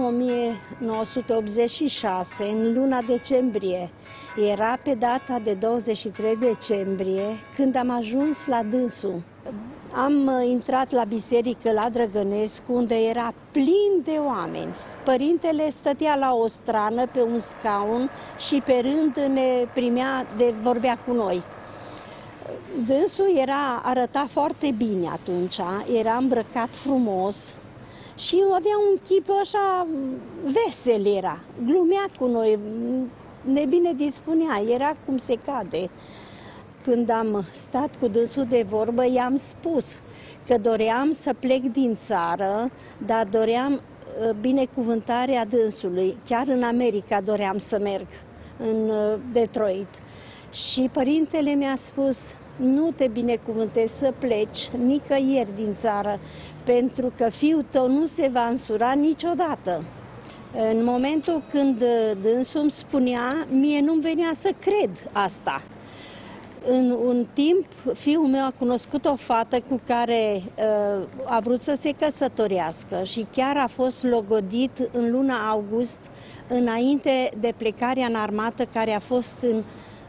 T: 1986, în luna decembrie. Era pe data de 23 decembrie, când am ajuns la dânsul. Am intrat la biserică la Drăgănescu, unde era plin de oameni. Părintele stătea la o strană, pe un scaun, și pe rând ne primea, vorbea cu noi. Dânsul arăta foarte bine atunci, era îmbrăcat frumos și avea un chip așa vesel, era. Glumea cu noi, ne bine dispunea, era cum se cade. Când am stat cu dânsul de vorbă, i-am spus că doream să plec din țară, dar doream binecuvântarea dânsului. Chiar în America doream să merg, în Detroit. Și părintele mi-a spus: nu te binecuvântez să pleci nicăieri din țară, pentru că fiul tău nu se va însura niciodată. În momentul când dânsul îmi spunea, mie nu-mi venea să cred asta. În un timp, fiul meu a cunoscut o fată cu care a vrut să se căsătorească și chiar a fost logodit în luna august, înainte de plecarea în armată, care a fost în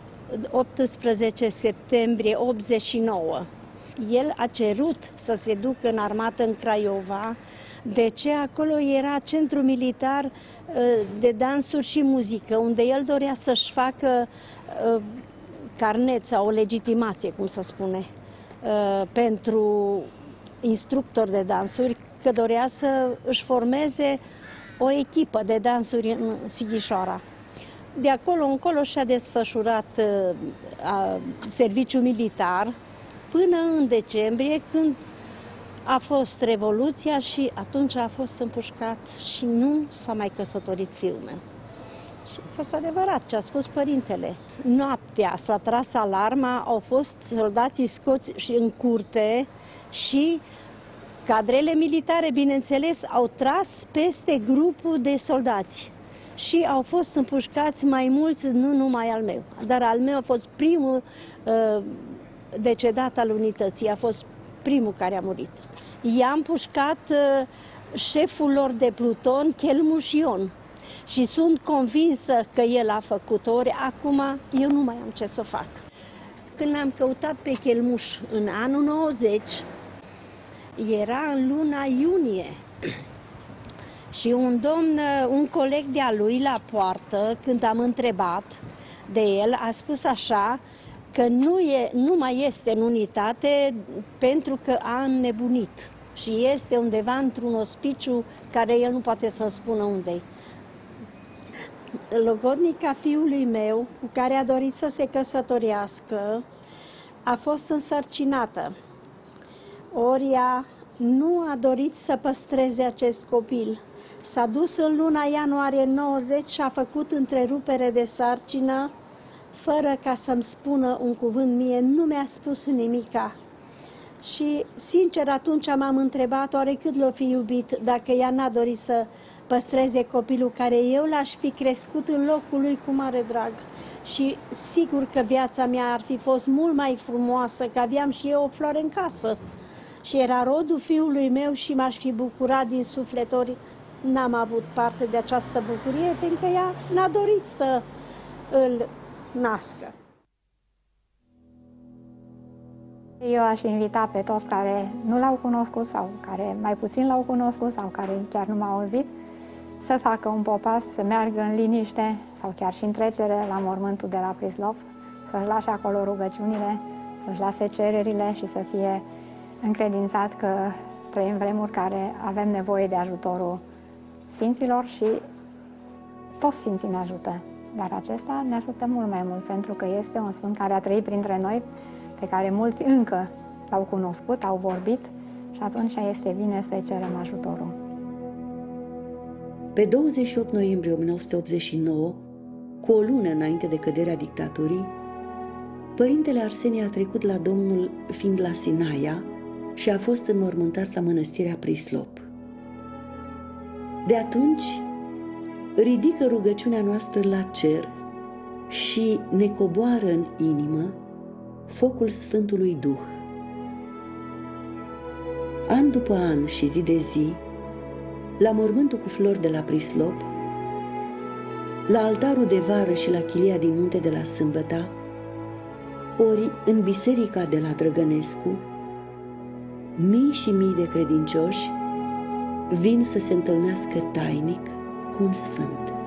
T: 18 septembrie 89. El a cerut să se ducă în armată în Craiova, de ce acolo era centru militar de dansuri și muzică, unde el dorea să-și facă carnet sau o legitimație, cum să spune, pentru instructor de dansuri, că dorea să își formeze o echipă de dansuri în Sighișoara. De acolo încolo și-a desfășurat serviciul militar până în decembrie, când a fost Revoluția și atunci a fost împușcat și nu s-a mai căsătorit fiul meu. Și a fost adevărat ce a spus părintele. Noaptea s-a tras alarma, au fost soldații scoți și în curte și cadrele militare, bineînțeles, au tras peste grupul de soldați. Și au fost împușcați mai mulți, nu numai al meu, dar al meu a fost primul decedat al unității, a fost primul care a murit. I-a împușcat șeful lor de pluton, Chelmuș Ion, și sunt convinsă că el a făcut-o, ori acum eu nu mai am ce să fac. Când am căutat pe Chelmuș în anul 90, era în luna iunie. Și un coleg de-a lui la poartă, când am întrebat de el, a spus așa, că nu mai este în unitate pentru că a înnebunit și este undeva într-un ospiciu care el nu poate să-mi spună unde-i. Logodnica fiului meu, cu care a dorit să se căsătorească, a fost însărcinată. Ori ea nu a dorit să păstreze acest copil. S-a dus în luna ianuarie 90 și a făcut întrerupere de sarcină, fără ca să-mi spună un cuvânt mie, nu mi-a spus nimica. Și, sincer, atunci m-am întrebat oare cât l-o fi iubit dacă ea n-a dorit să păstreze copilul care eu l-aș fi crescut în locul lui cu mare drag. Și sigur că viața mea ar fi fost mult mai frumoasă, că aveam și eu o floare în casă. Și era rodul fiului meu și m-aș fi bucurat din suflet, ori n-am avut parte de această bucurie, fiindcă ea n-a dorit să îl nască.
B: Eu aș invita pe toți care nu l-au cunoscut sau care mai puțin l-au cunoscut sau care chiar nu m-au auzit să facă un popas, să meargă în liniște sau chiar și în trecere la mormântul de la Prislov, să-și lase acolo rugăciunile, să-și lase cererile și să fie încredințat că trăim vremuri care avem nevoie de ajutorul Sfinților și toți Sfinții ne ajută. Dar acesta ne ajută mult mai mult, pentru că este un Sfânt care a trăit printre noi, pe care mulți încă l-au cunoscut, au vorbit și atunci este bine să-i cerem ajutorul.
A: Pe 28 noiembrie 1989, cu o lună înainte de căderea dictaturii, Părintele Arsenie a trecut la Domnul fiind la Sinaia și a fost înmormântat la mănăstirea Prislop. De atunci, ridică rugăciunea noastră la cer și ne coboară în inimă focul Sfântului Duh. An după an și zi de zi, la mormântul cu flori de la Prislop, la altarul de vară și la chilia din munte de la Sâmbăta, ori în biserica de la Drăgănescu, mii și mii de credincioși vin să se întâlnească tainic cu un sfânt.